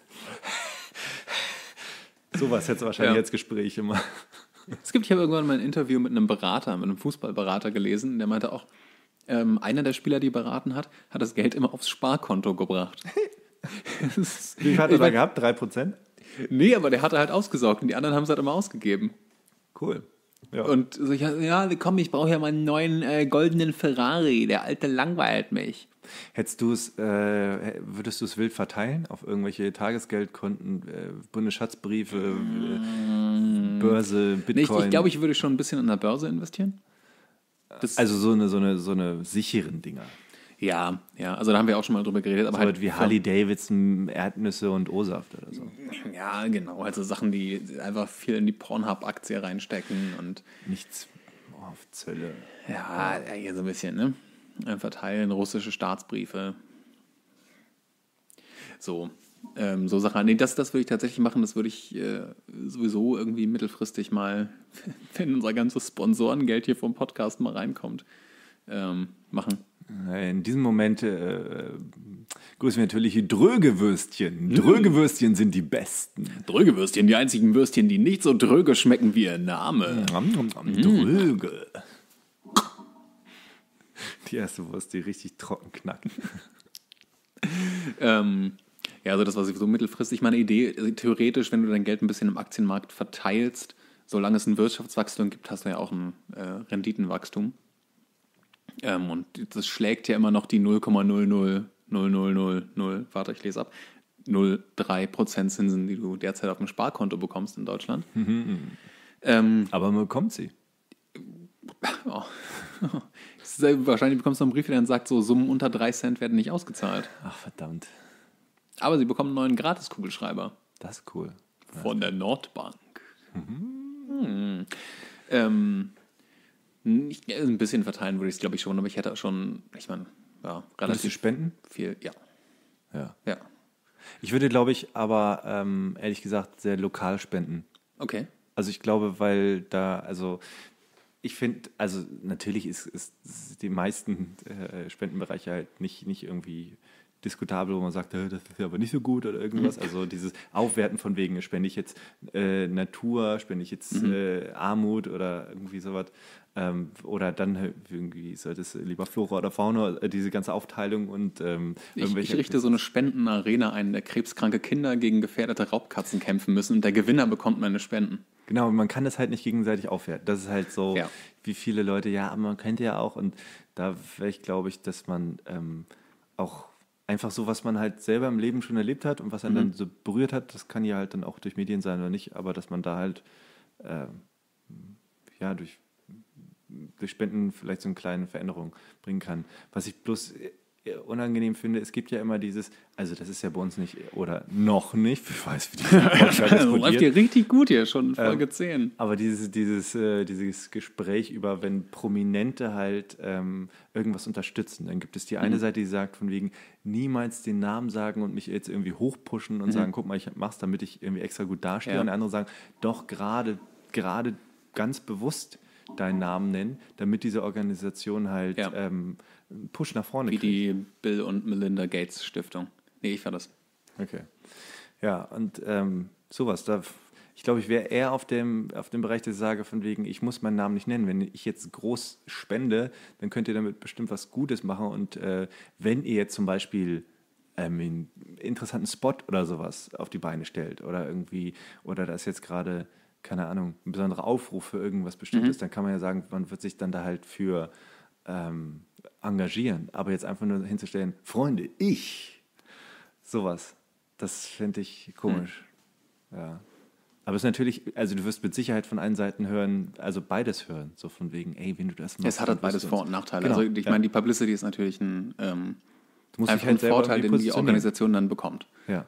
Sowas hättest du wahrscheinlich ja. jetzt Gespräche immer. Es gibt, ich habe irgendwann mal ein Interview mit einem Berater, mit einem Fußballberater gelesen, der meinte auch, ähm, einer der Spieler, die beraten hat, hat das Geld immer aufs Sparkonto gebracht. Wie viel hat er da gehabt? Drei Prozent? Nee, aber der hatte halt ausgesaugt und die anderen haben es halt immer ausgegeben. Cool. Ja. Und so, ich, ja, komm, ich brauche ja meinen neuen äh, goldenen Ferrari, der alte langweilt mich. Hättest du es, äh, würdest du es wild verteilen auf irgendwelche Tagesgeldkonten, äh, Bundesschatzbriefe, äh, Börse, Bitcoin? Nee, ich, ich glaube, ich würde schon ein bisschen in der Börse investieren. Das also so eine, so eine, so eine sicheren Dinger. Ja, ja, also da haben wir auch schon mal drüber geredet. Aber so halt wie Harley Davidson, Erdnüsse und O-Saft oder so. Ja, genau, also Sachen, die einfach viel in die Pornhub-Aktie reinstecken und nichts auf Zölle. Ja, hier so ein bisschen, ne? Verteilen russische Staatsbriefe. So, ähm, so Sachen. Nee, das, das würde ich tatsächlich machen. Das würde ich äh, sowieso irgendwie mittelfristig mal, wenn unser ganzes Sponsorengeld hier vom Podcast mal reinkommt, ähm, machen. In diesem Moment äh, grüßen wir natürlich die Drögewürstchen. Mhm. Drögewürstchen sind die besten. Drögewürstchen, die einzigen Würstchen, die nicht so dröge schmecken wie ihr Name. Mhm. Dröge. Die erste Wurst, die richtig trocken knackt. ähm, ja, also das war so mittelfristig meine Idee. Theoretisch, wenn du dein Geld ein bisschen im Aktienmarkt verteilst, solange es ein Wirtschaftswachstum gibt, hast du ja auch ein äh, Renditenwachstum. Ähm, und das schlägt ja immer noch die null Komma null null null null null null, warte, ich lese ab, null Komma drei Prozent Zinsen, die du derzeit auf dem Sparkonto bekommst in Deutschland. Mhm. Ähm, Aber man bekommt sie. Oh. Wahrscheinlich bekommst du einen Brief, der dann sagt, so Summen unter drei Cent werden nicht ausgezahlt. Ach, verdammt. Aber sie bekommen einen neuen Gratis-Kugelschreiber. Das ist cool. Das Von der Nordbank. Mhm. Hm. Ähm, nicht, ein bisschen verteilen würde ich es, glaube ich, schon, aber ich hätte schon, ich meine, ja, relativ spenden? Viel, ja. Ja. Ja. Ich würde, glaube ich, aber ähm, ehrlich gesagt sehr lokal spenden. Okay. Also ich glaube, weil da, also ich finde, also natürlich ist, ist die meisten äh, Spendenbereiche halt nicht, nicht irgendwie diskutabel, wo man sagt, äh, das ist aber nicht so gut oder irgendwas. Mhm. Also dieses Aufwerten von wegen, spende ich jetzt äh, Natur, spende ich jetzt mhm. äh, Armut oder irgendwie sowas. Ähm, oder dann irgendwie sollte es lieber Flora oder Fauna, äh, diese ganze Aufteilung und ähm, ich, ich richte so eine Spendenarena ein, in der krebskranke Kinder gegen gefährdete Raubkatzen kämpfen müssen und der Gewinner bekommt meine Spenden. Genau, man kann das halt nicht gegenseitig aufwerten. Das ist halt so, ja. wie viele Leute, ja, aber man könnte ja auch, und da wäre ich, glaube ich, dass man ähm, auch einfach so, was man halt selber im Leben schon erlebt hat und was einen mhm. dann so berührt hat, das kann ja halt dann auch durch Medien sein oder nicht, aber dass man da halt äh, ja, durch, durch Spenden vielleicht so eine kleine Veränderung bringen kann. Was ich bloß unangenehm finde, es gibt ja immer dieses, also das ist ja bei uns nicht, oder noch nicht, ich weiß, wie die Podcast läuft hier richtig gut hier, schon in Folge ähm, zehn. Aber dieses, dieses, äh, dieses Gespräch über, wenn Prominente halt ähm, irgendwas unterstützen, dann gibt es die eine mhm. Seite, die sagt von wegen, niemals den Namen sagen und mich jetzt irgendwie hochpushen und mhm. sagen, guck mal, ich mach's, damit ich irgendwie extra gut dastehe. Ja. Und andere sagen, doch gerade, gerade ganz bewusst deinen Namen nennen, damit diese Organisation halt ja. ähm, einen Push nach vorne Wie kriegt. die Bill und Melinda Gates Stiftung. Nee, ich war das. Okay. Ja, und ähm, sowas, da, ich glaube, ich wäre eher auf dem, auf dem Bereich, dass ich sage, von wegen, ich muss meinen Namen nicht nennen. Wenn ich jetzt groß spende, dann könnt ihr damit bestimmt was Gutes machen. Und äh, wenn ihr jetzt zum Beispiel ähm, einen interessanten Spot oder sowas auf die Beine stellt oder irgendwie, oder da ist jetzt gerade, keine Ahnung, ein besonderer Aufruf für irgendwas Bestimmtes, mhm. dann kann man ja sagen, man wird sich dann da halt für ähm, engagieren. Aber jetzt einfach nur hinzustellen, Freunde, ich, sowas, das finde ich komisch. Mhm. Ja. Aber es ist natürlich, also du wirst mit Sicherheit von allen Seiten hören, also beides hören, so von wegen, ey, wenn du das machst. Es hat halt beides Vor- und Nachteile. Genau, also ich ja. meine, die Publicity ist natürlich ein, ähm, du musst einfach dich halt ein Vorteil, den die Organisation dann bekommt. Ja.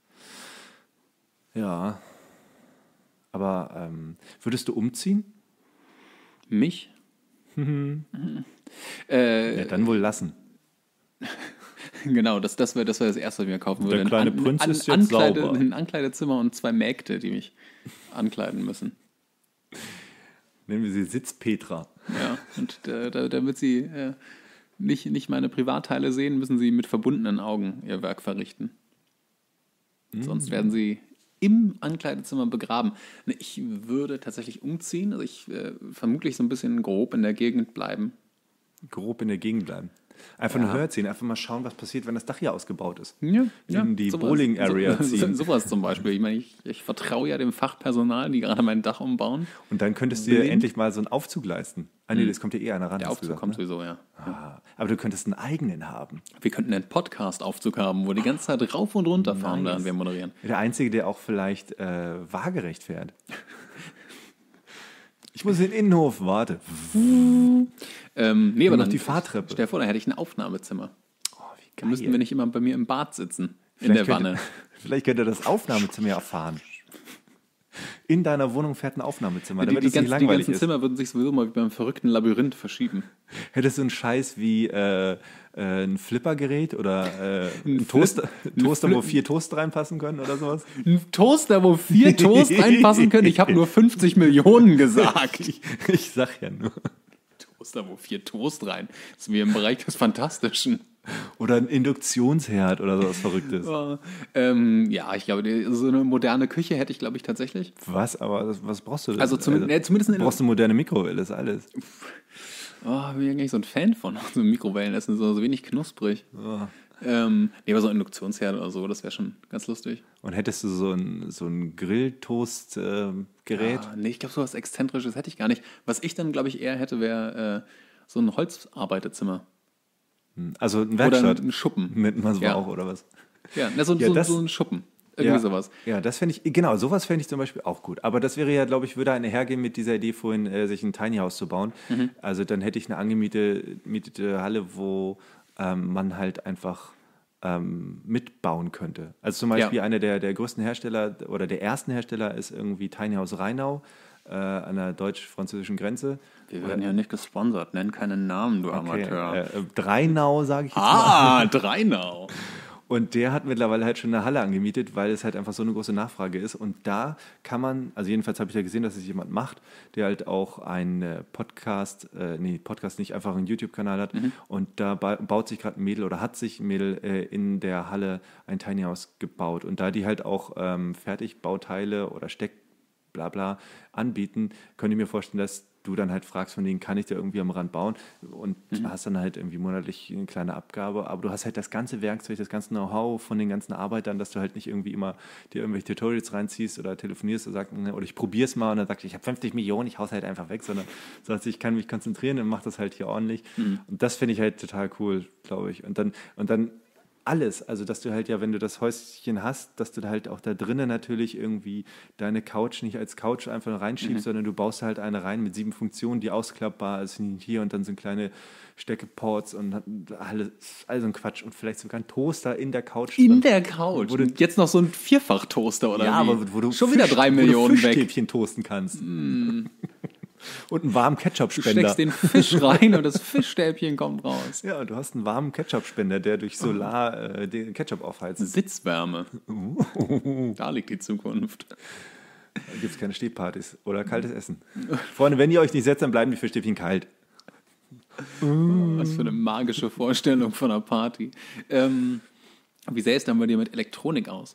Ja. Aber ähm, würdest du umziehen? Mich? mhm. äh, ja, dann wohl lassen. Genau, das, das wäre das, wär das Erste, was ich mir kaufen würde. Der kleine ein, Prinz an, ist jetzt Ankleide, sauber. Ein Ankleidezimmer und zwei Mägde, die mich ankleiden müssen. Nennen wir sie Sitzpetra. Ja, und äh, da, damit sie äh, nicht, nicht meine Privatteile sehen, müssen sie mit verbundenen Augen ihr Werk verrichten. Mm. Sonst werden sie im Ankleidezimmer begraben. Ich würde tatsächlich umziehen, also ich äh, vermutlich so ein bisschen grob in der Gegend bleiben. Grob in der Gegend bleiben. Einfach ja. nur höher ziehen, einfach mal schauen, was passiert, wenn das Dach hier ausgebaut ist. Ja, in ja, die sowas, Bowling-Area so, ziehen. So, sowas zum Beispiel. Ich meine, ich, ich vertraue ja dem Fachpersonal, die gerade mein Dach umbauen. Und dann könntest du dir endlich mal so einen Aufzug leisten. Ah nee, mhm. das kommt ja eh einer ran. Der Aufzug gesagt, kommt ne? sowieso, ja. Ah, aber du könntest einen eigenen haben. Wir könnten einen Podcast-Aufzug haben, wo wir die ganze Zeit rauf und runter fahren, nice. während wir moderieren. Der Einzige, der auch vielleicht äh, waagerecht fährt. Ich muss in den Innenhof, warte. ähm, nee, aber noch dann, die Fahrtreppe. Stell dir vor, da hätte ich ein Aufnahmezimmer. Oh, wie geil. Dann müssten wir nicht immer bei mir im Bad sitzen, in vielleicht der Wanne. Könnte, vielleicht könnte das Aufnahmezimmer erfahren. In deiner Wohnung fährt ein Aufnahmezimmer, damit die, die, es ganz, nicht langweilig die ganzen ist. Zimmer würden sich sowieso mal wie beim verrückten Labyrinth verschieben. Hättest du einen Scheiß wie äh, äh, ein Flippergerät oder äh, ein Toaster, ein Toaster wo vier Toast reinpassen können oder sowas? Ein Toaster, wo vier Toast reinpassen können? Ich habe nur fünfzig Millionen gesagt. ich, ich sag ja nur. Toaster, wo vier Toast rein. Das ist wie im Bereich des Fantastischen. Oder ein Induktionsherd oder sowas Verrücktes. Ja, ähm, ja, ich glaube, die, so eine moderne Küche hätte ich, glaube ich, tatsächlich. Was? Aber das, was brauchst du denn? Also, zum, also äh, zumindest eine brauchst du moderne Mikrowelle, ist alles. Oh, bin ich eigentlich so ein Fan von so Mikrowellenessen, so, so wenig knusprig. Oh. Ähm, nee, aber so ein Induktionsherd oder so, das wäre schon ganz lustig. Und hättest du so ein, so ein Grilltoast-Gerät? Ja, nee, ich glaube, so was Exzentrisches hätte ich gar nicht. Was ich dann, glaube ich, eher hätte, wäre äh, so ein Holzarbeitezimmer. Also ein Werkstatt. Oder ein Schuppen. Mit man ja. auch, oder was? Ja, na, so, ja so, das, so ein Schuppen. Irgendwie ja, sowas. Ja, das fände ich, genau, sowas fände ich zum Beispiel auch gut. Aber das wäre ja, glaube ich, würde einhergehen mit dieser Idee vorhin, äh, sich ein Tiny House zu bauen. Mhm. Also dann hätte ich eine angemietete Halle, wo ähm, man halt einfach ähm, mitbauen könnte. Also zum Beispiel ja. einer der, der größten Hersteller oder der ersten Hersteller ist irgendwie Tiny House Rheinau äh, an der deutsch-französischen Grenze. Wir werden ja nicht gesponsert, nenn keinen Namen, du okay. Amateur. Äh, äh, Dreinau, sage ich jetzt ah, mal. Ah, Dreinau. Und der hat mittlerweile halt schon eine Halle angemietet, weil es halt einfach so eine große Nachfrage ist. Und da kann man, also jedenfalls habe ich ja gesehen, dass es jemand macht, der halt auch einen Podcast, äh, nee, Podcast nicht, einfach einen YouTube-Kanal hat. Mhm. Und da ba- baut sich gerade ein Mädel oder hat sich ein Mädel äh, in der Halle ein Tiny House gebaut. Und da die halt auch ähm, Fertigbauteile oder Steck, bla bla, anbieten, könnt ihr mir vorstellen, dass du dann halt fragst von denen, kann ich dir irgendwie am Rand bauen und mhm. hast dann halt irgendwie monatlich eine kleine Abgabe, aber du hast halt das ganze Werkzeug, das ganze Know-how von den ganzen Arbeitern, dass du halt nicht irgendwie immer dir irgendwelche Tutorials reinziehst oder telefonierst und sagst, oder ich probier's mal und dann sagst du, ich habe fünfzig Millionen, ich hau's halt einfach weg, sondern sagst, ich kann mich konzentrieren und mach das halt hier ordentlich mhm. und das finde ich halt total cool, glaube ich. Und dann, und dann alles. Also, dass du halt ja, wenn du das Häuschen hast, dass du halt auch da drinnen natürlich irgendwie deine Couch nicht als Couch einfach reinschiebst, mhm. sondern du baust halt eine rein mit sieben Funktionen, die ausklappbar ist. Hier und dann sind kleine Steckeports und alles, all so ein Quatsch. Und vielleicht sogar ein Toaster in der Couch. In drin. der Couch? Wo du, jetzt noch so ein Vierfach-Toaster oder ja, wie? aber wo du schon Fisch, wieder drei Millionen weg. Fischstäbchen toasten kannst. Mm. Und einen warmen Ketchup-Spender. Du steckst den Fisch rein und das Fischstäbchen kommt raus. Ja, du hast einen warmen Ketchup-Spender, der durch Solar äh, den Ketchup aufheizt. Sitzwärme. Da liegt die Zukunft. Da gibt es keine Stehpartys oder kaltes Essen. Freunde, wenn ihr euch nicht setzt, dann bleiben die Fischstäbchen kalt. Was für eine magische Vorstellung von einer Party. Ähm, wie sähe es dann bei dir mit Elektronik aus?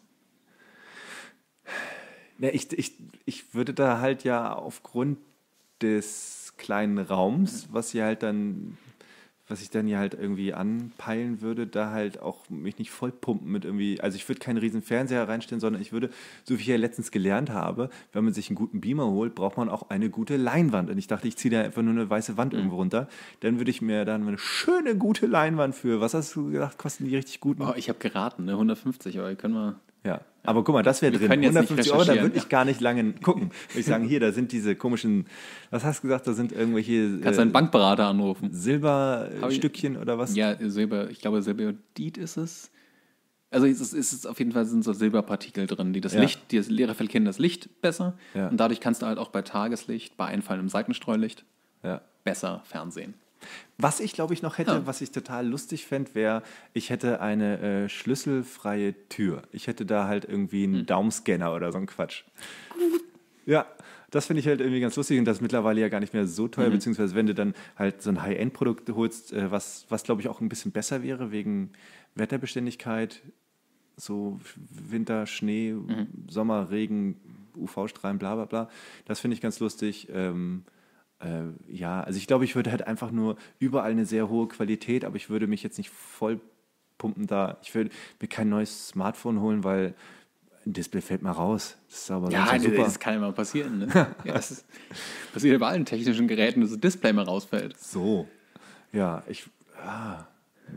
Ja, ich, ich, ich würde da halt ja aufgrund des kleinen Raums, was hier halt dann, was ich dann hier halt irgendwie anpeilen würde, da halt auch mich nicht vollpumpen mit irgendwie, also ich würde keinen riesen Fernseher reinstellen, sondern ich würde, so wie ich ja letztens gelernt habe, wenn man sich einen guten Beamer holt, braucht man auch eine gute Leinwand. Und ich dachte, ich ziehe da einfach nur eine weiße Wand mhm. irgendwo runter. Dann würde ich mir dann eine schöne, gute Leinwand für, was hast du gedacht, kosten die richtig guten? Oh, ich habe geraten, ne? hundertfünfzig, aber können wir... Ja, aber guck mal, das wäre drin. hundertfünfzig Euro, da würde ich gar nicht lange gucken. Würde ich sagen, hier, da sind diese komischen, was hast du gesagt, da sind irgendwelche... Kannst du einen äh, Bankberater anrufen. Silberstückchen oder was? Ja, Silber, ich glaube Silberdit ist es. Also es ist, es ist auf jeden Fall sind so Silberpartikel drin, die das ja. Licht, die das Leere erkennen das Licht besser. Ja. Und dadurch kannst du halt auch bei Tageslicht, bei einfallendem Seitenstreulicht ja. besser fernsehen. Was ich, glaube ich, noch hätte, ja. was ich total lustig fände, wäre, ich hätte eine äh, schlüsselfreie Tür. Ich hätte da halt irgendwie einen hm. Daumenscanner oder so ein Quatsch. Ja, das finde ich halt irgendwie ganz lustig und das ist mittlerweile ja gar nicht mehr so teuer, mhm. beziehungsweise wenn du dann halt so ein High-End-Produkt holst, äh, was, was glaube ich auch ein bisschen besser wäre wegen Wetterbeständigkeit, so Winter, Schnee, mhm. Sommer, Regen, U V-Strahlen, bla bla bla. Das finde ich ganz lustig. Ähm, Äh, ja, also ich glaube, ich würde halt einfach nur überall eine sehr hohe Qualität, aber ich würde mich jetzt nicht voll pumpen da. Ich würde mir kein neues Smartphone holen, weil ein Display fällt mal raus. Das ist aber ja, super. Das kann ja mal passieren. Ne? ja, das ist, passiert ja bei allen technischen Geräten, dass das Display mal rausfällt. So. Ja, ich. Ah,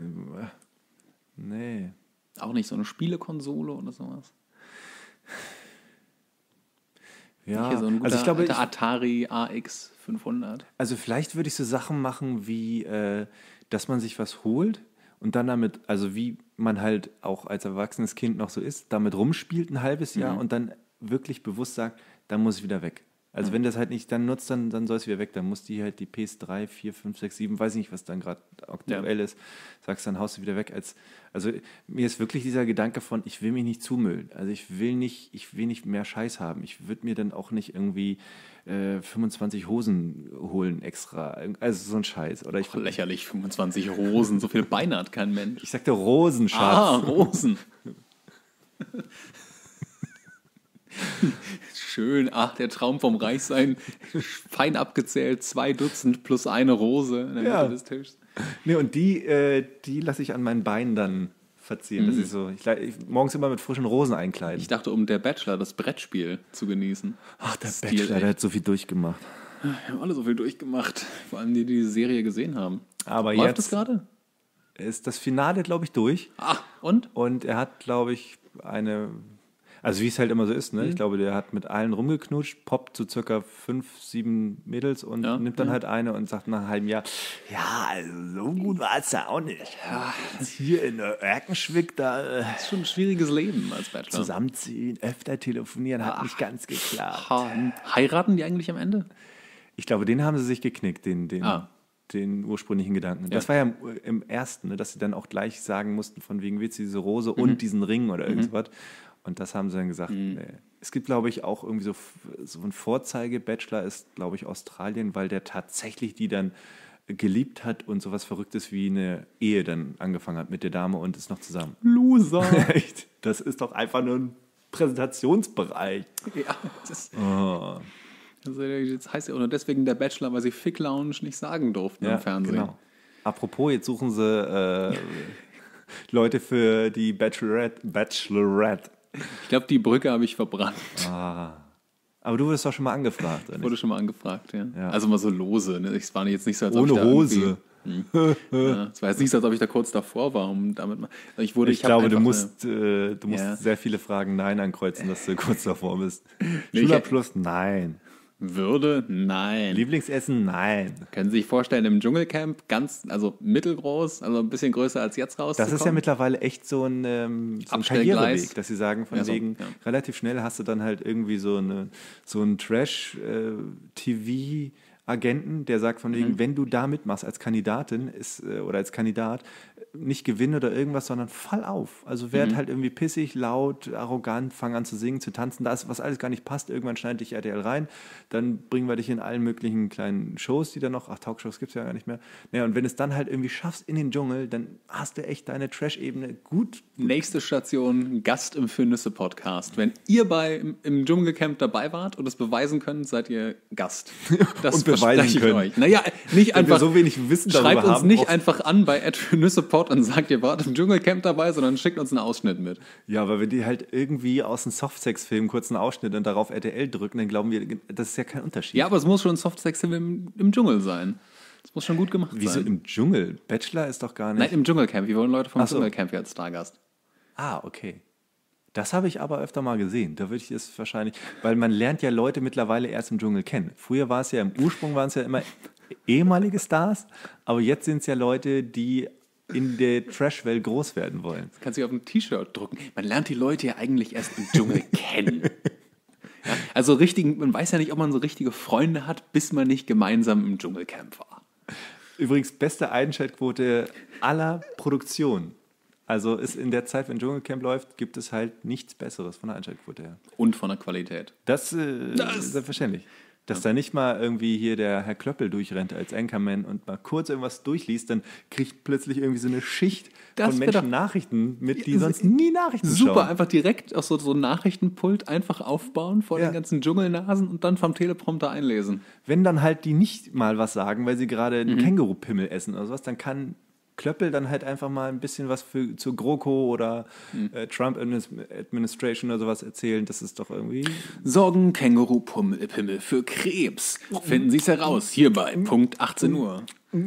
nee. Auch nicht so eine Spielekonsole oder sowas. Ja, so ein guter also ich glaube, ich, Atari A X fünfhundert. Also vielleicht würde ich so Sachen machen wie, äh, dass man sich was holt und dann damit, also wie man halt auch als erwachsenes Kind noch so ist, damit rumspielt ein halbes Jahr mhm. und dann wirklich bewusst sagt, dann muss ich wieder weg. Also mhm. wenn das halt nicht dann nutzt, dann, dann soll es wieder weg. Dann muss die halt die P S drei, vier, fünf, sechs, sieben, weiß ich nicht, was dann gerade aktuell ja. ist, sagst dann, haust du wieder weg. Als, also mir ist wirklich dieser Gedanke von, ich will mich nicht zumüllen. Also ich will nicht, ich will nicht mehr Scheiß haben. Ich würde mir dann auch nicht irgendwie äh, fünfundzwanzig Hosen holen extra. Also so ein Scheiß. Oder ich Och, lächerlich, fünfundzwanzig Hosen. So viele Beine hat kein Mensch. Ich sagte Rosen, Schatz. Ah, Rosen. Schön, ach, der Traum vom Reichsein, fein abgezählt, zwei Dutzend plus eine Rose in der ja. Mitte des Tisches. Nee, und die, äh, die lasse ich an meinen Beinen dann verziehen. Mhm. Das ist so, ich, ich morgens immer mit frischen Rosen einkleiden. Ich dachte, um der Bachelor das Brettspiel zu genießen. Ach, der Stil, Bachelor, ey. Der hat so viel durchgemacht. Wir haben alle so viel durchgemacht, vor allem die, die die Serie gesehen haben. Aber Läuft jetzt das gerade? Ist das Finale, glaube ich, durch. Ah, und? Und er hat, glaube ich, eine... Also wie es halt immer so ist, ne? Mhm. Ich glaube, der hat mit allen rumgeknutscht, poppt zu circa fünf, sieben Mädels und ja, nimmt dann ja. halt eine und sagt nach einem halben Jahr, ja, also so gut war es ja auch nicht. Ja, hier in der Erkenschwick, da... Das ist schon ein schwieriges Leben als Bachelor. Zusammenziehen, öfter telefonieren, hat Ach. nicht ganz geklappt. Heiraten die eigentlich am Ende? Ich glaube, den haben sie sich geknickt, den... den ah. den ursprünglichen Gedanken. Ja. Das war ja im, im ersten, ne, dass sie dann auch gleich sagen mussten, von wegen willst du diese Rose mhm. und diesen Ring oder irgend sowas. Und das haben sie dann gesagt, mhm. nee. Es gibt, glaube ich, auch irgendwie so, so ein Vorzeige-Bachelor ist, glaube ich, Australien, weil der tatsächlich die dann geliebt hat und sowas Verrücktes wie eine Ehe dann angefangen hat mit der Dame und ist noch zusammen. Loser! Echt? Das ist doch einfach nur ein Präsentationsbereich. Ja, das oh. Also jetzt heißt ja auch nur deswegen der Bachelor, weil sie Fick Lounge nicht sagen durften ja, im Fernsehen. Genau. Apropos, jetzt suchen sie äh, Leute für die Bachelorette. Bachelorette. Ich glaube, die Brücke habe ich verbrannt. Ah. Aber du wurdest doch schon mal angefragt, oder Ich nicht? wurde schon mal angefragt, ja. ja. Also mal so lose. Ne? Es war jetzt nicht so, als Ohne ob ich da Hose. Hm. Ja, es war jetzt nicht so, als ob ich da kurz davor war, um damit mal. Ich, wurde, Ich, ich hab glaube, du einfach musst, äh, du musst Ja. sehr viele Fragen Nein ankreuzen, dass du kurz davor bist. Nee, Schulabschluss? Nein. eine Würde? Nein. Lieblingsessen? Nein. Können Sie sich vorstellen, im Dschungelcamp ganz, also mittelgroß, also ein bisschen größer als jetzt rauszukommen? Das ist ja mittlerweile echt so ein, ähm, so ein Abstellgleis. Karriereweg, dass sie sagen, von Ja, so, wegen, ja. relativ schnell hast du dann halt irgendwie so, eine, so einen Trash-T V-Agenten, der sagt von wegen, Mhm. wenn du da mitmachst als Kandidatin ist, äh, oder als Kandidat, nicht gewinnen oder irgendwas, sondern fall auf. Also werd Mhm. halt irgendwie pissig, laut, arrogant, fang an zu singen, zu tanzen, das, was alles gar nicht passt, irgendwann schneidet dich R T L rein, dann bringen wir dich in allen möglichen kleinen Shows, die da noch, ach, Talkshows gibt es ja gar nicht mehr. Naja, und wenn es dann halt irgendwie schaffst in den Dschungel, dann hast du echt deine Trash-Ebene gut. Nächste Station, Gast im Für Nüsse Podcast. Wenn ihr bei, im, im Dschungelcamp dabei wart und es beweisen könnt, seid ihr Gast. Das Und beweisen verspreche ich können. euch. Naja, nicht Wenn wir einfach, so wenig Wissen darüber schreibt uns haben, nicht auf- einfach an bei Für Nüsse Pod und sagt, ihr wart im Dschungelcamp dabei, sondern schickt uns einen Ausschnitt mit. Ja, aber wenn die halt irgendwie aus einem Softsex-Film kurz einen Ausschnitt und darauf R T L drücken, dann glauben wir, das ist ja kein Unterschied. Ja, aber es muss schon ein Softsex-Film im, im Dschungel sein. Das muss schon gut gemacht Wieso sein. im Dschungel? Bachelor ist doch gar nicht. Nein, im Dschungelcamp. Wir wollen Leute vom Ach so. Dschungelcamp hier als Stargast. Ah, okay. Das habe ich aber öfter mal gesehen. Da würde ich es wahrscheinlich, weil man lernt ja Leute mittlerweile erst im Dschungel kennen. Früher war es ja, im Ursprung waren es ja immer ehemalige Stars, aber jetzt sind es ja Leute, die in der Trash-Welt groß werden wollen. Kannst du auf ein T-Shirt drucken. Man lernt die Leute ja eigentlich erst im Dschungel kennen. Ja, also richtigen, man weiß ja nicht, ob man so richtige Freunde hat, bis man nicht gemeinsam im Dschungelcamp war. Übrigens, beste Einschaltquote aller Produktionen. Also ist in der Zeit, wenn Dschungelcamp läuft, gibt es halt nichts Besseres von der Einschaltquote her. Und von der Qualität. Das, äh, Das- ist selbstverständlich. Dass da nicht mal irgendwie hier der Herr Klöppel durchrennt als Anchorman und mal kurz irgendwas durchliest, dann kriegt plötzlich irgendwie so eine Schicht Das von wär Menschen doch- Nachrichten mit, die Ja, sonst nie Nachrichten Super, schauen. einfach direkt auf so, so ein Nachrichtenpult einfach aufbauen vor Ja. den ganzen Dschungelnasen und dann vom Teleprompter einlesen. Wenn dann halt die nicht mal was sagen, weil sie gerade Mhm. einen Kängurupimmel essen oder sowas, dann kann Klöppel dann halt einfach mal ein bisschen was für, zur GroKo oder Mhm. äh, Trump Administration oder sowas erzählen. Das ist doch irgendwie... Sorgen Känguru-Pimmel für Krebs. Finden Sie es heraus, hier bei Punkt achtzehn Uhr.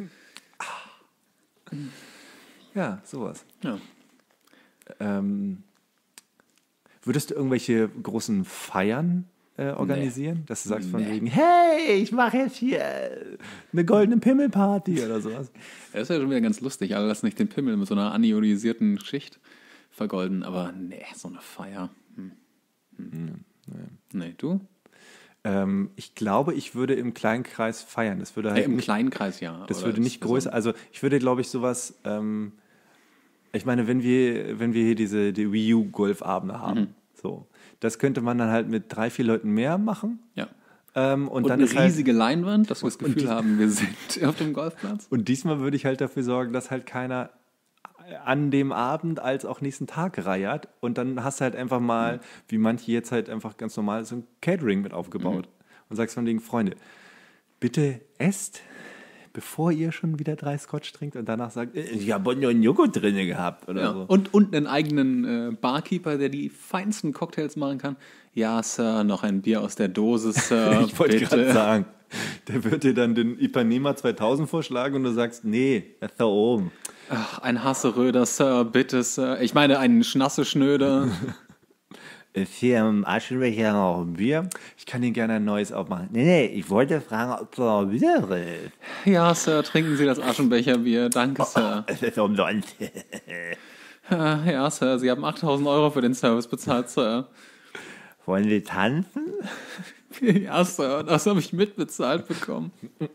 Ja, sowas. Ja. Ähm, würdest du irgendwelche großen Feiern äh, organisieren? Dass du sagst von Nee. wegen, hey, ich mache jetzt hier eine goldene Pimmelparty oder sowas. Das ist ja schon wieder ganz lustig. Alle lassen nicht den Pimmel mit so einer anionisierten Schicht vergolden. Aber nee, so eine Feier. Hm. Hm. Nee, du? Ähm, ich glaube, ich würde im kleinen Kreis feiern. Das würde halt Äh, Im nicht, kleinen Kreis, ja. das Oder würde nicht ist- größer, also ich würde, glaube ich, sowas, ähm, ich meine, wenn wir, wenn wir hier diese die Wii U-Golfabende haben, Mhm. so, das könnte man dann halt mit drei, vier Leuten mehr machen. Ja. Ähm, und, Und dann eine ist halt, riesige Leinwand, dass wir das und Gefühl die- haben, wir sind auf dem Golfplatz. Und diesmal würde ich halt dafür sorgen, dass halt keiner an dem Abend als auch nächsten Tag reiert. Und dann hast du halt einfach mal, wie manche jetzt halt einfach ganz normal so ein Catering mit aufgebaut. Und sagst von wegen, Freunde, bitte esst, bevor ihr schon wieder drei Scotch trinkt und danach sagt, "Äh, ich habe nur einen Joghurt drin gehabt oder Ja. so. Und, und einen eigenen äh, Barkeeper, der die feinsten Cocktails machen kann. Ja, Sir, noch ein Bier aus der Dose, Sir. Ich wollte bitte. gerade sagen, der wird dir dann den Ipanema zweitausend vorschlagen und du sagst, nee, er ist da oben. Ach, ein Hasseröder, Sir, bitte, Sir. Ich meine, einen Schnasse-Schnöder. Ist hier im Aschenbecher noch ein Bier? Ich kann Ihnen gerne ein neues aufmachen. Nee, nee, ich wollte fragen, ob es noch Bier ist. Ja, Sir, trinken Sie das Aschenbecherbier. Danke, Sir. Es ist umsonst. Ja, ja, Sir, Sie haben achttausend Euro für den Service bezahlt, Sir. Wollen Sie tanzen? Ja, Sir, das habe ich mitbezahlt bekommen.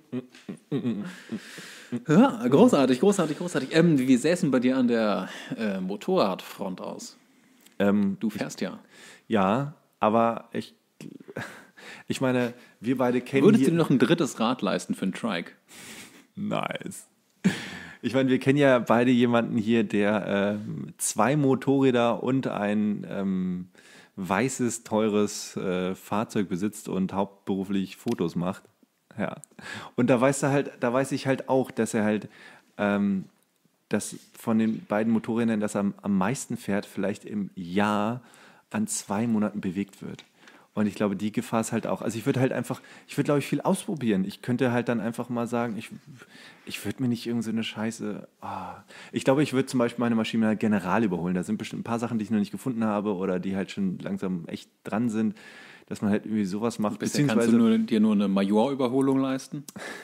Ja, großartig, großartig, großartig. Ähm, wie sähe es denn bei dir an der äh, Motorradfront aus? Ähm, Du fährst ja. ja, aber ich, ich meine, wir beide kennen Würdest du hier... dir noch ein drittes Rad leisten für einen Trike? Nice. Ich meine, wir kennen ja beide jemanden hier, der ähm, zwei Motorräder und ein ähm, weißes, teures äh, Fahrzeug besitzt und hauptberuflich Fotos macht. Ja. Und da weiß er halt, da weiß ich halt auch, dass er halt ähm, das von den beiden Motorrädern, das er am, am meisten fährt, vielleicht im Jahr an zwei Monaten bewegt wird. Und ich glaube, die Gefahr ist halt auch, also ich würde halt einfach, ich würde, glaube ich, viel ausprobieren. Ich könnte halt dann einfach mal sagen, ich, ich würde mir nicht irgend so eine Scheiße, ah. Ich glaube, ich würde zum Beispiel meine Maschine mal general überholen. Da sind bestimmt ein paar Sachen, die ich noch nicht gefunden habe oder die halt schon langsam echt dran sind, dass man halt irgendwie sowas macht. Bisher kannst du nur, dir nur eine Major-Überholung leisten?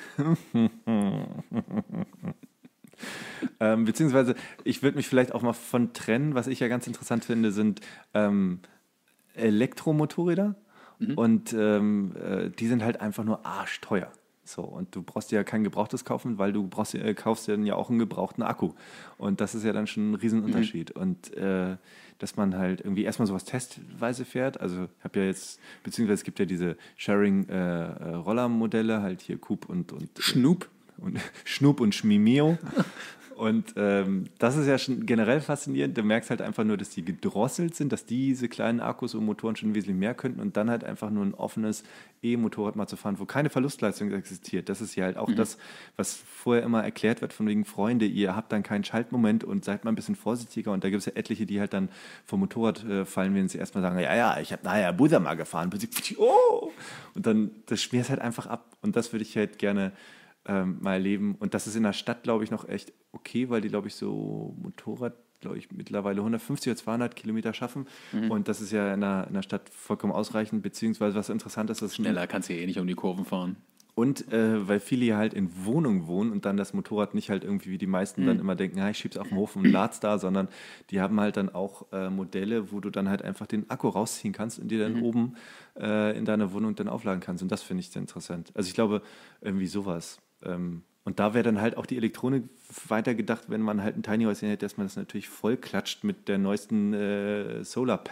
ähm, beziehungsweise, ich würde mich vielleicht auch mal von trennen. Was ich ja ganz interessant finde, sind ähm, Elektromotorräder. Mhm. Und ähm, äh, die sind halt einfach nur arschteuer. So, und du brauchst dir ja kein Gebrauchtes kaufen, weil du brauchst, äh, kaufst dir dann ja auch einen gebrauchten Akku. Und das ist ja dann schon ein Riesenunterschied. Mhm. Und äh, dass man halt irgendwie erstmal sowas testweise fährt. Also ich habe ja jetzt, beziehungsweise es gibt ja diese Sharing-Roller-Modelle, äh, halt hier Coop und, und Schnup. Und Schnup und Schmimeo. Und ähm, das ist ja schon generell faszinierend. Du merkst halt einfach nur, dass die gedrosselt sind, dass diese kleinen Akkus und Motoren schon wesentlich mehr könnten und dann halt einfach nur ein offenes E-Motorrad mal zu fahren, wo keine Verlustleistung existiert. Das ist ja halt auch mhm. das, was vorher immer erklärt wird von wegen Freunde, ihr habt dann keinen Schaltmoment und seid mal ein bisschen vorsichtiger. Und da gibt es ja etliche, die halt dann vom Motorrad äh, fallen, wenn sie erstmal sagen, ja, ja, ich habe nachher Buddha mal gefahren. Oh! Und dann, das schmierst halt einfach ab. Und das würde ich halt gerne Ähm, mal erleben. Und das ist in der Stadt, glaube ich, noch echt okay, weil die, glaube ich, so Motorrad, glaube ich, mittlerweile hundertfünfzig oder zweihundert Kilometer schaffen. Mhm. Und das ist ja in der, in der Stadt vollkommen ausreichend, beziehungsweise was interessant ist, dass schneller kannst du ja eh nicht um die Kurven fahren. Und äh, weil viele ja halt in Wohnungen wohnen und dann das Motorrad nicht halt irgendwie wie die meisten mhm. dann immer denken, ja, ich schieb's auf den Hof und lad's da, sondern die haben halt dann auch äh, Modelle, wo du dann halt einfach den Akku rausziehen kannst und die dann mhm. oben äh, in deiner Wohnung dann aufladen kannst. Und das finde ich sehr interessant. Also ich glaube, irgendwie sowas. Ähm, und da wäre dann halt auch die Elektronik weitergedacht, wenn man halt ein Tiny Häuschen hätte, dass man das natürlich voll klatscht mit der neuesten äh,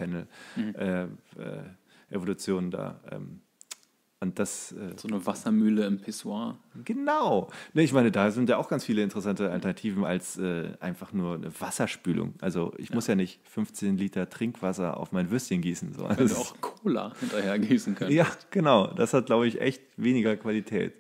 Solar-Panel-Evolution mhm. äh, äh, da. Ähm, Und das, äh, so eine Wassermühle im Pissoir. Genau. Ne, ich meine, da sind ja auch ganz viele interessante Alternativen als äh, einfach nur eine Wasserspülung. Also ich ja. muss ja nicht fünfzehn Liter Trinkwasser auf mein Würstchen gießen. So. Wenn du auch Cola hinterher gießen könntest. Ja, genau. Das hat, glaube ich, echt weniger Qualität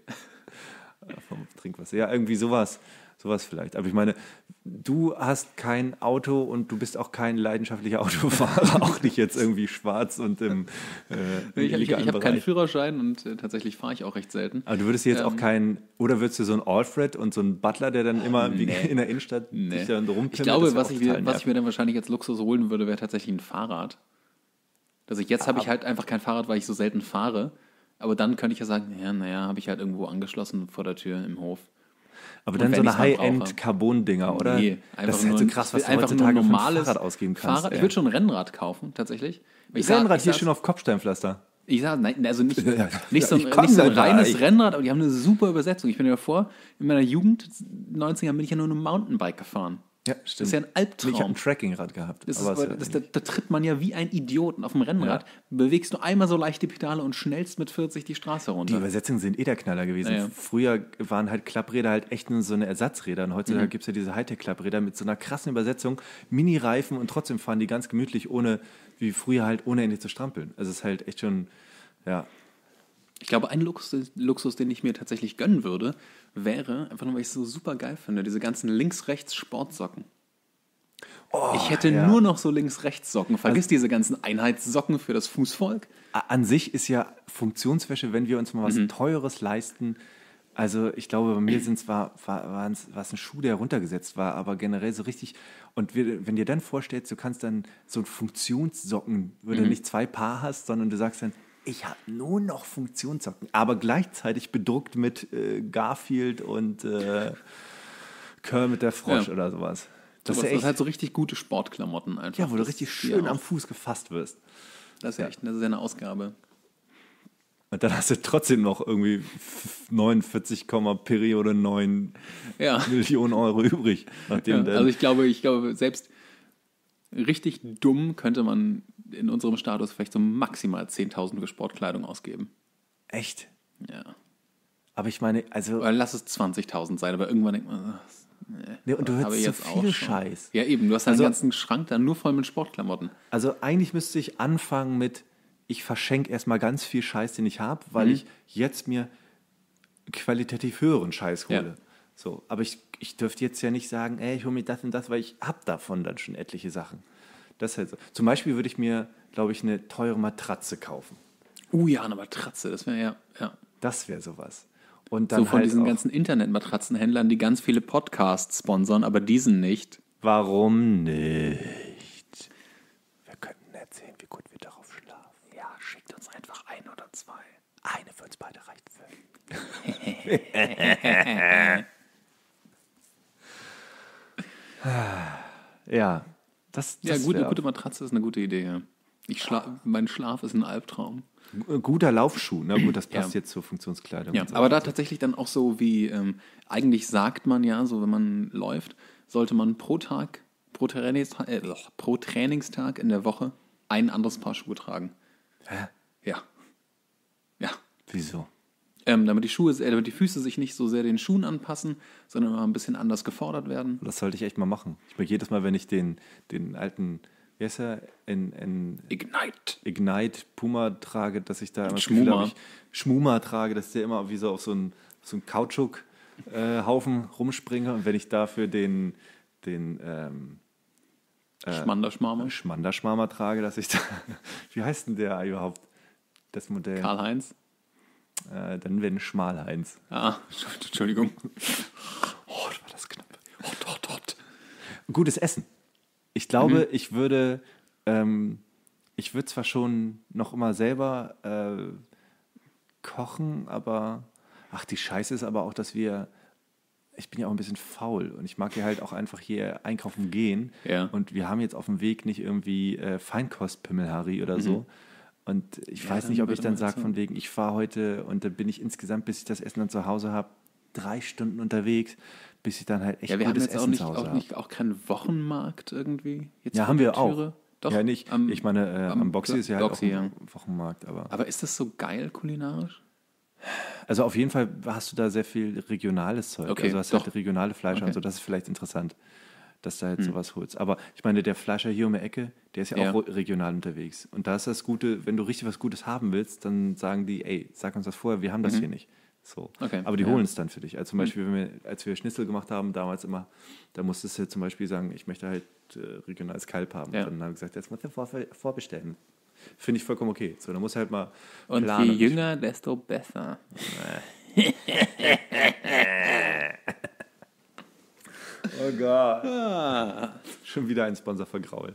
vom Trinkwasser. Ja, irgendwie sowas. Sowas vielleicht. Aber ich meine, du hast kein Auto und du bist auch kein leidenschaftlicher Autofahrer, auch nicht jetzt irgendwie schwarz und im, äh, im Ich, ich, ich habe keinen Führerschein und äh, tatsächlich fahre ich auch recht selten. Aber du würdest jetzt ähm, auch keinen, oder würdest du so einen Alfred und so einen Butler, der dann immer nee. in der Innenstadt nee. dich dann rumpimmelt? Ich glaube, was, ich mir, was ich mir dann wahrscheinlich als Luxus holen würde, wäre tatsächlich ein Fahrrad. Also jetzt habe ich halt einfach kein Fahrrad, weil ich so selten fahre. Aber dann könnte ich ja sagen, ja, naja, habe ich halt irgendwo angeschlossen vor der Tür im Hof. Aber dann so eine High-End-Carbon-Dinger, oder? Nee, einfach das ist halt so krass, was du heutzutage für ein Fahrrad ausgeben kannst. Fahrrad, ich würde schon ein Rennrad kaufen, tatsächlich. Ich Rennrad sag, hier schon auf Kopfsteinpflaster. Ich sage, nein, also nicht, nicht so, nicht so ein reines ich. Rennrad, aber die haben eine super Übersetzung. Ich bin mir vor, in meiner Jugend, neunzigern, bin ich ja nur eine Mountainbike gefahren. Ja, stimmt. Das ist ja ein Albtraum. Ich habe ein Trackingrad gehabt. Das aber ist, das, da, da tritt man ja wie ein Idiot. Und auf dem Rennrad ja. bewegst du einmal so leicht die Pedale und schnellst mit vierzig die Straße runter. Die Übersetzungen sind eh der Knaller gewesen. Ja, ja. Früher waren halt Klappräder halt echt nur so eine Ersatzräder. Und heutzutage mhm. gibt es ja diese Hightech-Klappräder mit so einer krassen Übersetzung, Mini-Reifen und trotzdem fahren die ganz gemütlich, ohne, wie früher halt, ohne endlich zu strampeln. Also es ist halt echt schon, ja. Ich glaube, ein Luxus, Luxus, den ich mir tatsächlich gönnen würde, wäre, einfach nur, weil ich es so super geil finde, diese ganzen Links-Rechts-Sportsocken. Oh, ich hätte ja. nur noch so Links-Rechts-Socken. Vergiss also, diese ganzen Einheitssocken für das Fußvolk. An sich ist ja Funktionswäsche, wenn wir uns mal was mhm. Teures leisten. Also ich glaube, bei mir sind es war, war, es ein Schuh, der runtergesetzt war, aber generell so richtig. Und wir, wenn dir dann vorstellst, du kannst dann so ein Funktionssocken, wo mhm. du nicht zwei Paar hast, sondern du sagst dann, ich habe nur noch Funktionssocken, aber gleichzeitig bedruckt mit äh, Garfield und äh, Kermit der Frosch ja. oder sowas. Das, so, ist, ja das halt so richtig gute Sportklamotten einfach. Ja, wo du richtig schön am Fuß gefasst wirst. Das ist ja echt, das ist ja eine Ausgabe. Und dann hast du trotzdem noch irgendwie neunundvierzig, Periode neun ja. Millionen Euro übrig. Nachdem ja, also ich glaube, ich glaube, selbst richtig dumm könnte man in unserem Status vielleicht so maximal zehntausend für Sportkleidung ausgeben. Echt? Ja. Aber ich meine, also... Oder lass es zwanzigtausend sein, aber irgendwann denkt man... Nee, nee, und du hörst so viel Scheiß. Ja eben, du hast also, einen ganzen Schrank dann nur voll mit Sportklamotten. Also eigentlich müsste ich anfangen mit, ich verschenke erstmal ganz viel Scheiß, den ich habe, weil mhm. ich jetzt mir qualitativ höheren Scheiß hole. Ja. So, aber ich, ich dürfte jetzt ja nicht sagen, ey, ich hole mir das und das, weil ich habe davon dann schon etliche Sachen. Das ist halt so. Zum Beispiel würde ich mir, glaube ich, eine teure Matratze kaufen. Uh ja, eine Matratze, das wäre ja, ja. Das wäre sowas. Und dann So von halt diesen auch, ganzen Internetmatratzenhändlern, die ganz viele Podcasts sponsern, aber diesen nicht. warum nicht? Wir könnten erzählen, wie gut wir darauf schlafen. Ja, schickt uns einfach ein oder zwei. Eine für uns beide reicht völlig. Ja, das, Ja, das gute, wär- gute Matratze ist eine gute Idee, ja. Ich schla mein Schlaf ist ein Albtraum. guter Laufschuh. Na gut, das passt Ja. jetzt zur Funktionskleidung. Ja, und so. aber da tatsächlich dann auch so wie, ähm, eigentlich sagt man ja, so wenn man läuft, sollte man pro Tag, pro, Trainingstag, äh, pro Trainingstag in der Woche ein anderes Paar Schuhe tragen. Hä? Ja. Ja. Wieso? Ähm, damit die Schuhe, äh, damit die Füße sich nicht so sehr den Schuhen anpassen, sondern mal ein bisschen anders gefordert werden. Das sollte ich echt mal machen. Ich merke jedes Mal, wenn ich den, den alten, wie heißt er, in, in Ignite. Ignite Puma trage, dass ich da immer das Schmuma. Gefühl habe, ich Schmuma trage, dass der immer wie so auf so einen, so einen Kautschuk-Haufen rumspringe. Und wenn ich dafür den, den ähm, Schmanderschmarmer. Schmanderschmarmer trage, dass ich da, wie heißt denn der überhaupt, das Modell? Karl-Heinz. Äh, dann werden Schmalheinz. Ah, Entschuldigung. Oh, war das knapp. Oh, dort, dort. Gutes Essen. Ich glaube, Mhm. ich würde, ähm, ich würde zwar schon noch immer selber äh, kochen, aber ach, die Scheiße ist aber auch, dass wir, ich bin ja auch ein bisschen faul und ich mag ja halt auch einfach hier einkaufen gehen. Ja. Und wir haben jetzt auf dem Weg nicht irgendwie äh, Feinkostpimmelharry oder so. Und ich Ja, weiß dann nicht, ob ich würde dann man sage, so- von wegen, ich fahre heute und dann bin ich insgesamt, bis ich das Essen dann zu Hause habe, drei Stunden unterwegs, bis ich dann halt echt Ja, wir haben gutes jetzt auch Essen nicht, zu Hause auch habe. nicht auch keinen Wochenmarkt irgendwie. Jetzt Ja, vor haben der wir auch. Türe. Doch, ja, nicht. am- ich meine, äh, am, am Boxy ist ja halt Boxy, auch ein ja. Wochenmarkt. Aber Aber ist das so geil kulinarisch? also auf jeden Fall hast du da sehr viel regionales Zeug. Okay, also hast doch. halt regionale Fleischer Okay. und so. Das ist vielleicht interessant, dass du halt sowas holst. Aber ich meine, der Fleischer hier um die Ecke, der ist ja, Ja. auch regional unterwegs. Und da ist das Gute, wenn du richtig was Gutes haben willst, dann sagen die, ey, sag uns das vorher, wir haben das hier nicht. So. Mhm. Okay, Aber die ja. holen es dann für dich. Also zum Beispiel, wenn wir, als wir Schnitzel gemacht haben, damals immer, da musstest du zum Beispiel sagen, ich möchte halt äh, regionales Kalb haben. Ja. Und dann haben wir gesagt, jetzt musst du vor, vorbestellen. Finde ich vollkommen okay. So, dann musst du halt mal Und planen. je jünger, desto besser. Oh Gott. Schon wieder ein Sponsor vergrault.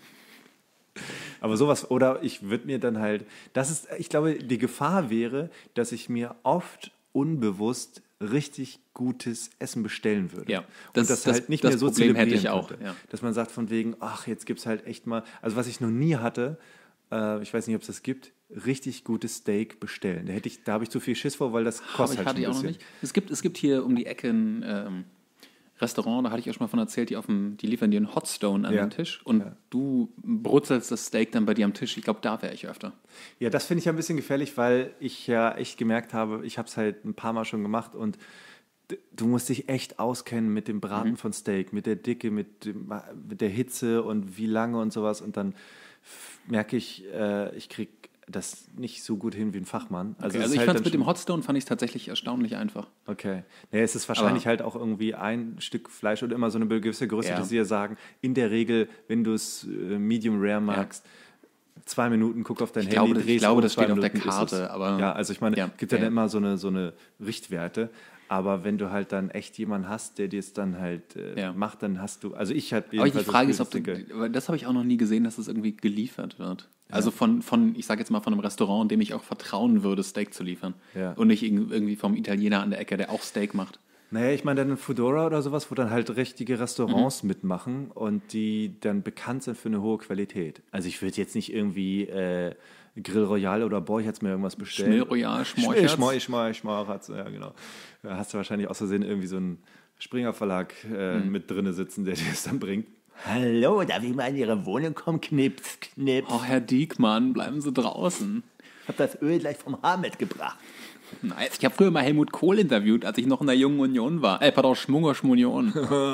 Aber sowas, oder ich würde mir dann halt, das ist, ich glaube, die Gefahr wäre, dass ich mir oft unbewusst richtig gutes Essen bestellen würde. Ja, und das- das, das- halt nicht das mehr so Problem hätte zelebrieren ich auch, könnte. ja. Dass man sagt von wegen, ach, jetzt gibt es halt echt mal, also was ich noch nie hatte, äh, ich weiß nicht, ob es das gibt, richtig gutes Steak bestellen. Da, hätte ich, da habe ich zu viel Schiss vor, weil das Aber kostet ich halt hatte schon ich ein auch noch bisschen. nicht. Es gibt, es gibt hier um die Ecke ein ähm, Restaurant, da hatte ich auch schon mal von erzählt, die, auf dem, die liefern dir einen Hotstone an Ja. den Tisch und Ja. du brutzelst das Steak dann bei dir am Tisch. Ich glaube, da wäre ich öfter. Ja, das finde ich ja ein bisschen gefährlich, weil ich ja echt gemerkt habe, ich habe es halt ein paar Mal schon gemacht und d- du musst dich echt auskennen mit dem Braten Mhm. von Steak, mit der Dicke, mit, dem, mit der Hitze und wie lange und sowas. Und dann f- merke ich, äh, ich kriege das nicht so gut hin wie ein Fachmann. Also, es also ist ich halt fand es dann mit dem schon- Hotstone fand ich tatsächlich erstaunlich einfach. Okay. Naja, es ist wahrscheinlich Aber- halt auch irgendwie ein Stück Fleisch oder immer so eine gewisse Größe, Ja. dass sie ja sagen, in der Regel, wenn du es äh, medium rare magst, zwei Minuten, guck auf dein Ich Handy, glaube, das- ich drehst glaube, um, das zwei steht auf der Minuten ist Karte, es. aber- Ja, also ich meine, Ja, es gibt ja, ja. dann immer so eine, so eine Richtwerte, aber wenn du halt dann echt jemanden hast, der dir es dann halt äh, Ja. macht, dann hast du, also ich hatte Aber die jedenfalls das Frage ist, Gefühl, ob du, dass ich denke, aber das habe ich auch noch nie gesehen, dass es irgendwie geliefert wird. Also von, von, ich sage jetzt mal von einem Restaurant, dem ich auch vertrauen würde, Steak zu liefern. Ja. Und nicht irg- irgendwie vom Italiener an der Ecke, der auch Steak macht. naja, ich meine dann ein Foodora oder sowas, wo dann halt richtige Restaurants Mhm. mitmachen und die dann bekannt sind für eine hohe Qualität. Also ich würde jetzt nicht irgendwie äh, Grill Royal oder Borchertz mir irgendwas bestellen. Schmill Royal, Schmorchertz. Schmorchertz. Schmor, Schmor, Schmorchertz, ja genau. Da hast du wahrscheinlich aus Versehen irgendwie so einen Springer Verlag äh, Mhm. mit drinne sitzen, der dir das dann bringt. Hallo, darf ich mal in Ihre Wohnung kommen? Knips, knips. Oh, Herr Diekmann, bleiben Sie draußen. Ich habe das Öl gleich vom Haar mitgebracht. Nice. Ich habe früher mal Helmut Kohl interviewt, als ich noch in der Jungen Union war. Äh, pardon, Schmunger Schmunion.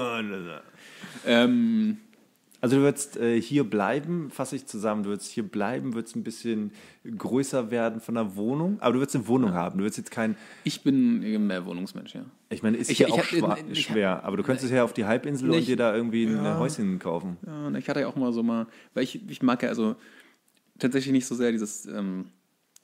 ähm, Also du würdest äh, hier bleiben, fasse ich zusammen, du würdest hier bleiben, würdest ein bisschen größer werden von der Wohnung, aber du würdest eine Wohnung haben, du würdest jetzt kein, ich bin eben mehr Wohnungsmensch, ja. ich meine, ist Ich- hier ich auch hab- schwa- ich- schwer, aber du könntest ja auf die Halbinsel und Nicht- dir da irgendwie ein Häuschen kaufen. Ja, und ich hatte ja auch mal so mal, weil ich, ich mag ja also tatsächlich nicht so sehr dieses ähm,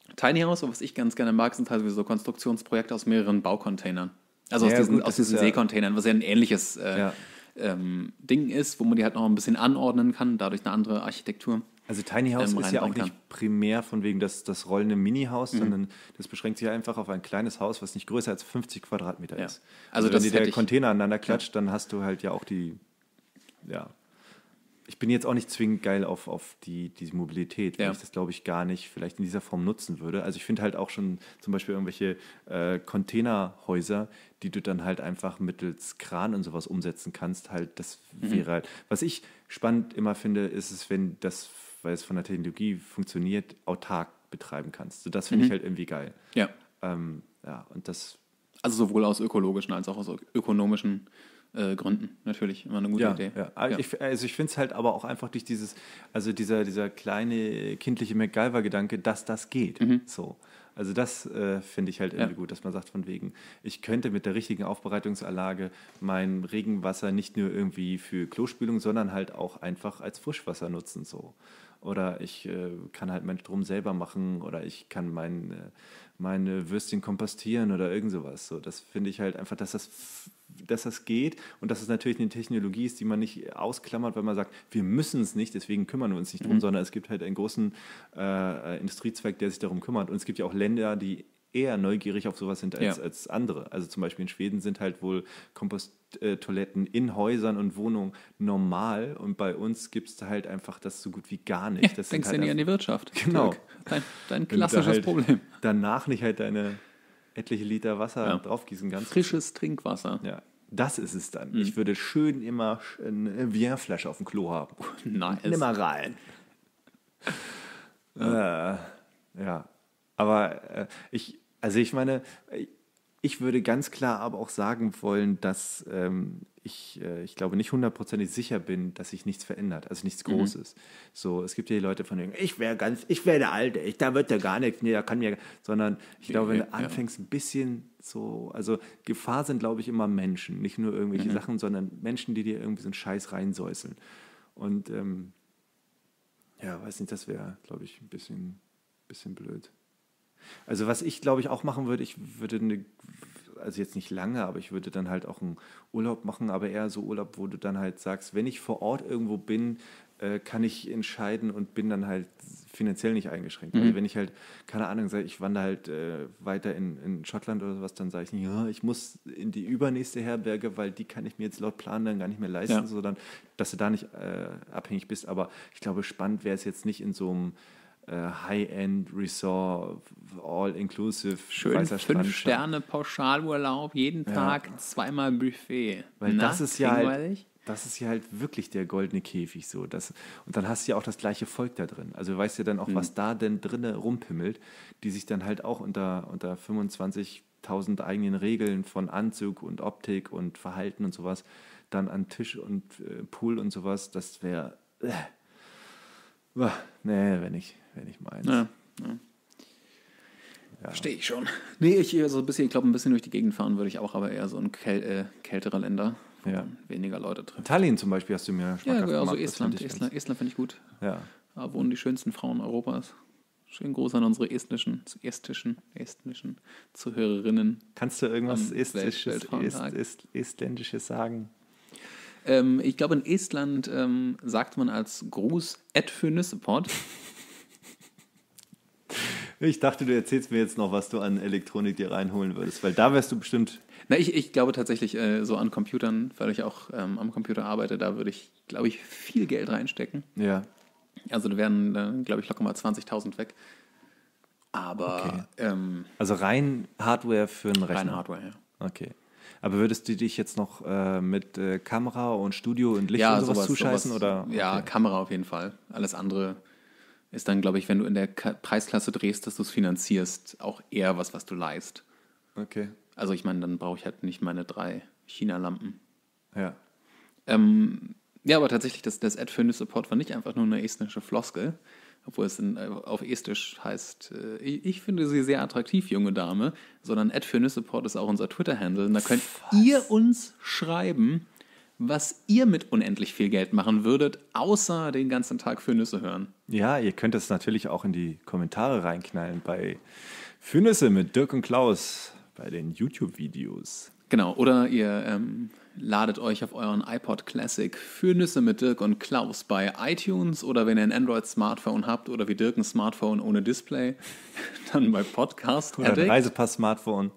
Tiny House, was ich ganz gerne mag, sind halt so Konstruktionsprojekte aus mehreren Baucontainern. Also aus Ja, diesen, gut, aus das diesen ist ja- Seekontainern, was ja ein ähnliches äh, Ja. ähm, Ding ist, wo man die halt noch ein bisschen anordnen kann, dadurch eine andere Architektur. Also Tiny House ähm, ist ja auch reinbringen nicht primär von wegen das, das rollende Mini-Haus, Mhm. sondern das beschränkt sich einfach auf ein kleines Haus, was nicht größer als fünfzig Quadratmeter Ja. ist. Also Also, das wenn dir der hätte ich- Container aneinander klatscht, dann hast du halt ja auch die, ja. Ich bin jetzt auch nicht zwingend geil auf, auf die, die Mobilität, weil Ja. ich das, glaube ich, gar nicht vielleicht in dieser Form nutzen würde. Also ich finde halt auch schon zum Beispiel irgendwelche äh, Containerhäuser, die du dann halt einfach mittels Kran und sowas umsetzen kannst, halt, das Mhm. wäre halt. Was ich spannend immer finde, ist es, wenn das, weil es von der Technologie funktioniert, autark betreiben kannst. So, das finde ich halt irgendwie geil. Ja. Ähm, ja, und das Also sowohl aus ökologischen als auch aus ökonomischen äh, Gründen natürlich immer eine gute ja, Idee. ja. Also ich, also ich finde es halt aber auch einfach durch dieses, also dieser, dieser kleine kindliche MacGyver-Gedanke, dass das geht. So. Also das äh, finde ich halt irgendwie Ja. gut, dass man sagt von wegen, ich könnte mit der richtigen Aufbereitungsanlage mein Regenwasser nicht nur irgendwie für Klospülung, sondern halt auch einfach als Frischwasser nutzen. So. Oder ich äh, kann halt meinen Strom selber machen oder ich kann mein, äh, meine Würstchen kompostieren oder irgend sowas. So, das finde ich halt einfach, dass das, f- dass das geht und dass es natürlich eine Technologie ist, die man nicht ausklammert, weil man sagt, wir müssen es nicht, deswegen kümmern wir uns nicht drum, sondern es gibt halt einen großen äh, Industriezweig, der sich darum kümmert. Und es gibt ja auch Länder, die eher neugierig auf sowas sind als, Ja. als andere. Also zum Beispiel in Schweden sind halt wohl Komposttoiletten in Häusern und Wohnungen normal und bei uns gibt es halt einfach das so gut wie gar nicht. Ja, das denkst sind ja halt nicht an die Wirtschaft. Genau. Dirk. Dein, dein wenn du da klassisches halt Problem. danach nicht halt deine etliche Liter Wasser Ja. draufgießen kannst. Frisches Trinkwasser. Ja, das ist es dann. Mhm. Ich würde schön immer eine Wärmflasche auf dem Klo haben. Nice. Nimm mal rein. Ja, äh, ja. aber äh, ich, also ich meine, ich würde ganz klar aber auch sagen wollen, dass ähm, ich, äh, ich glaube, nicht hundertprozentig sicher bin, dass sich nichts verändert, also nichts Großes. So, es gibt ja die Leute von denen, ich wäre ganz, ich wäre der Alte, ich, da wird ja gar nichts, nee, da kann mir, sondern ich glaube, wenn du Ja. anfängst, ein bisschen so, also Gefahr sind, glaube ich, immer Menschen, nicht nur irgendwelche Sachen, sondern Menschen, die dir irgendwie so einen Scheiß reinsäuseln. Und ähm, ja, weiß nicht, das wäre, glaube ich, ein bisschen, bisschen blöd. Also was ich, glaube ich, auch machen würde, ich würde eine, also jetzt nicht lange, aber ich würde dann halt auch einen Urlaub machen, aber eher so Urlaub, wo du dann halt sagst, wenn ich vor Ort irgendwo bin, äh, kann ich entscheiden und bin dann halt finanziell nicht eingeschränkt. Also wenn ich halt, keine Ahnung, sage, ich wandere halt äh, weiter in, in Schottland oder sowas, dann sage ich nicht, ja, ich muss in die übernächste Herberge, weil die kann ich mir jetzt laut Plan dann gar nicht mehr leisten, Ja. sondern dass du da nicht äh, abhängig bist. Aber ich glaube, spannend wäre es jetzt nicht in so einem äh, High-End-Resort, all-inclusive, Schön weißer Strand. fünf Sterne Pauschalurlaub, jeden Tag zweimal Buffet. Weil Na, das ist ja halt, langweilig? das ist ja halt wirklich der goldene Käfig so. Das, und dann hast du ja auch das gleiche Volk da drin. Also du weißt ja dann auch, was da denn drinnen rumpimmelt, die sich dann halt auch unter, unter fünfundzwanzigtausend eigenen Regeln von Anzug und Optik und Verhalten und sowas dann an Tisch und äh, Pool und sowas, das wäre, äh, nee, wenn ich, wenn ich meins. Ja, ja. Verstehe ich schon. Nee, ich also ein bisschen, ich glaube, ein bisschen durch die Gegend fahren würde ich auch, aber eher so in käl äh, kältere Länder, wo Ja. man weniger Leute trifft. Tallinn zum Beispiel hast du mir Ja, schmackhaft ja, also gemacht, das Estland. fand ich Estland, Estland finde ich gut. ganz- Ja. Da wohnen die schönsten Frauen Europas. Schönen Gruß an unsere estnischen, estischen, estnischen Zuhörerinnen. Kannst du irgendwas Am Estisches, Est, Weltfrauentag. Est, Estländisches sagen? Ähm, ich glaube, in Estland ähm, sagt man als Gruß Ed für Nüssepot. Ich dachte, du erzählst mir jetzt noch, was du an Elektronik dir reinholen würdest, weil da wärst du bestimmt. Na, ich, ich glaube tatsächlich äh, so an Computern, weil ich auch ähm, am Computer arbeite, da würde ich, glaube ich, viel Geld reinstecken. Ja. Also da wären, äh, glaube ich, locker mal zwanzigtausend weg. Aber Okay. ähm, Also rein Hardware für einen Rechner. reine Hardware, ja. Okay. Aber würdest du dich jetzt noch äh, mit äh, Kamera und Studio und Licht Ja, und sowas, sowas, zuscheißen? sowas, Oder? Ja, Okay. Kamera auf jeden Fall. Alles andere ist dann, glaube ich, wenn du in der Ka- Preisklasse drehst, dass du es finanzierst, auch eher was, was du leihst. Okay. Also ich meine, dann brauche ich halt nicht meine drei China-Lampen. Ja. Ähm, ja, aber tatsächlich, das, das Ad für Nüssepot war nicht einfach nur eine estnische Floskel, obwohl es in, auf Estisch heißt, äh, ich, ich finde sie sehr attraktiv, junge Dame, sondern Ad für Nüssepot ist auch unser Twitter-Handle. Und da könnt ihr uns schreiben, was ihr mit unendlich viel Geld machen würdet, außer den ganzen Tag für Nüsse hören. Ja, ihr könnt es natürlich auch in die Kommentare reinknallen bei Fürnüsse mit Dirk und Klaus bei den YouTube-Videos. Genau, oder ihr ähm, ladet euch auf euren iPod Classic für Nüsse mit Dirk und Klaus bei iTunes oder wenn ihr ein Android-Smartphone habt oder wie Dirk ein Smartphone ohne Display, dann bei Podcast Oder ein Addict. Reisepass-Smartphone.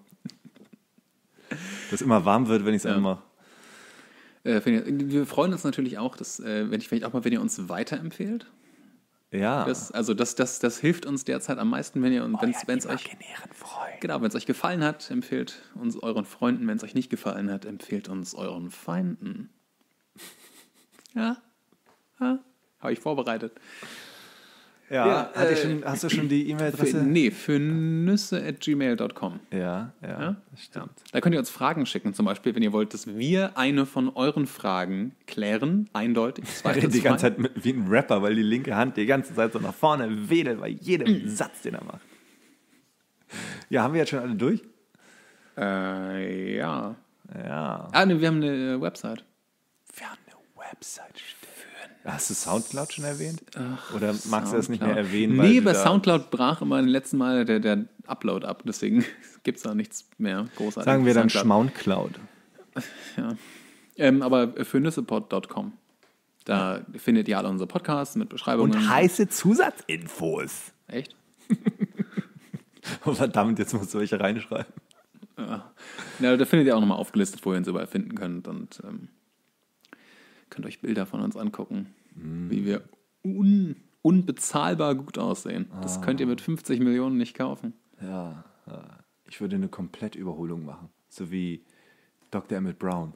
Das immer warm wird, wenn ich es Ja. anmache. Äh, wenn ihr, wir freuen uns natürlich auch, dass, äh, wenn ich vielleicht auch mal, wenn ihr uns weiterempfehlt. Ja. Das, also das, das, das hilft uns derzeit am meisten, wenn ihr und wenn es euch genau, wenn es euch gefallen hat, empfehlt uns euren Freunden. Wenn es euch nicht gefallen hat, empfehlt uns euren Feinden. Ja, ja. Habe ich vorbereitet. Ja, Ja, Hat äh, ich schon, hast du schon die Für, E-Mail-Adresse? nee, für nüsse at gmail dot com. Ja, ja, Ja? das stimmt. Da könnt ihr uns Fragen schicken, zum Beispiel, wenn ihr wollt, dass wir eine von euren Fragen klären, eindeutig. Ich rede die ganze Zeit mit, wie ein Rapper, weil die linke Hand die ganze Zeit so nach vorne wedelt bei jedem Satz, den er macht. Ja, haben wir jetzt schon alle durch? Äh, ja. Ja. Ah, ne, wir haben eine äh, Website. Wir haben eine Website. Hast du Soundcloud schon erwähnt? Oder magst du das nicht mehr erwähnen? Nee, du bei da- Soundcloud brach immer im letzten Mal der, der Upload ab, deswegen gibt es da nichts mehr großartig. Sagen wir dann Soundcloud. Schmauncloud. Ja. Ähm, aber für nüssepod dot com. Da findet ihr alle unsere Podcasts mit Beschreibungen. Und heiße Zusatzinfos. Echt? Oh, verdammt, jetzt musst du welche reinschreiben. Ja. Ja, da findet ihr auch nochmal aufgelistet, wo ihr uns überall finden könnt und ähm, könnt euch Bilder von uns angucken, wie wir un, unbezahlbar gut aussehen. Das könnt ihr mit fünfzig Millionen nicht kaufen. Ja, ja. Ich würde eine Komplettüberholung machen. So wie Doktor Emmett Brown.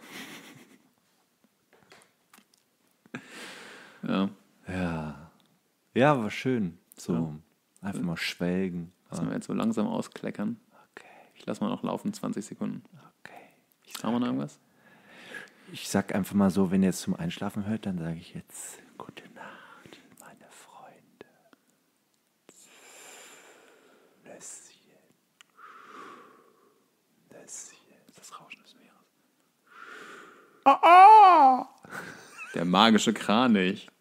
Ja. Ja. Ja, war schön. So einfach mal schwelgen. Das müssen wir jetzt so langsam auskleckern. Okay, Ich lasse mal noch laufen, zwanzig Sekunden. okay. Haben wir noch irgendwas? Ich sag einfach mal so, wenn ihr jetzt zum Einschlafen hört, dann sage ich jetzt gute Nacht, meine Freunde. Nüsschen. Nüsschen. Das Rauschen des Meeres. Ah, ah! Der magische Kranich.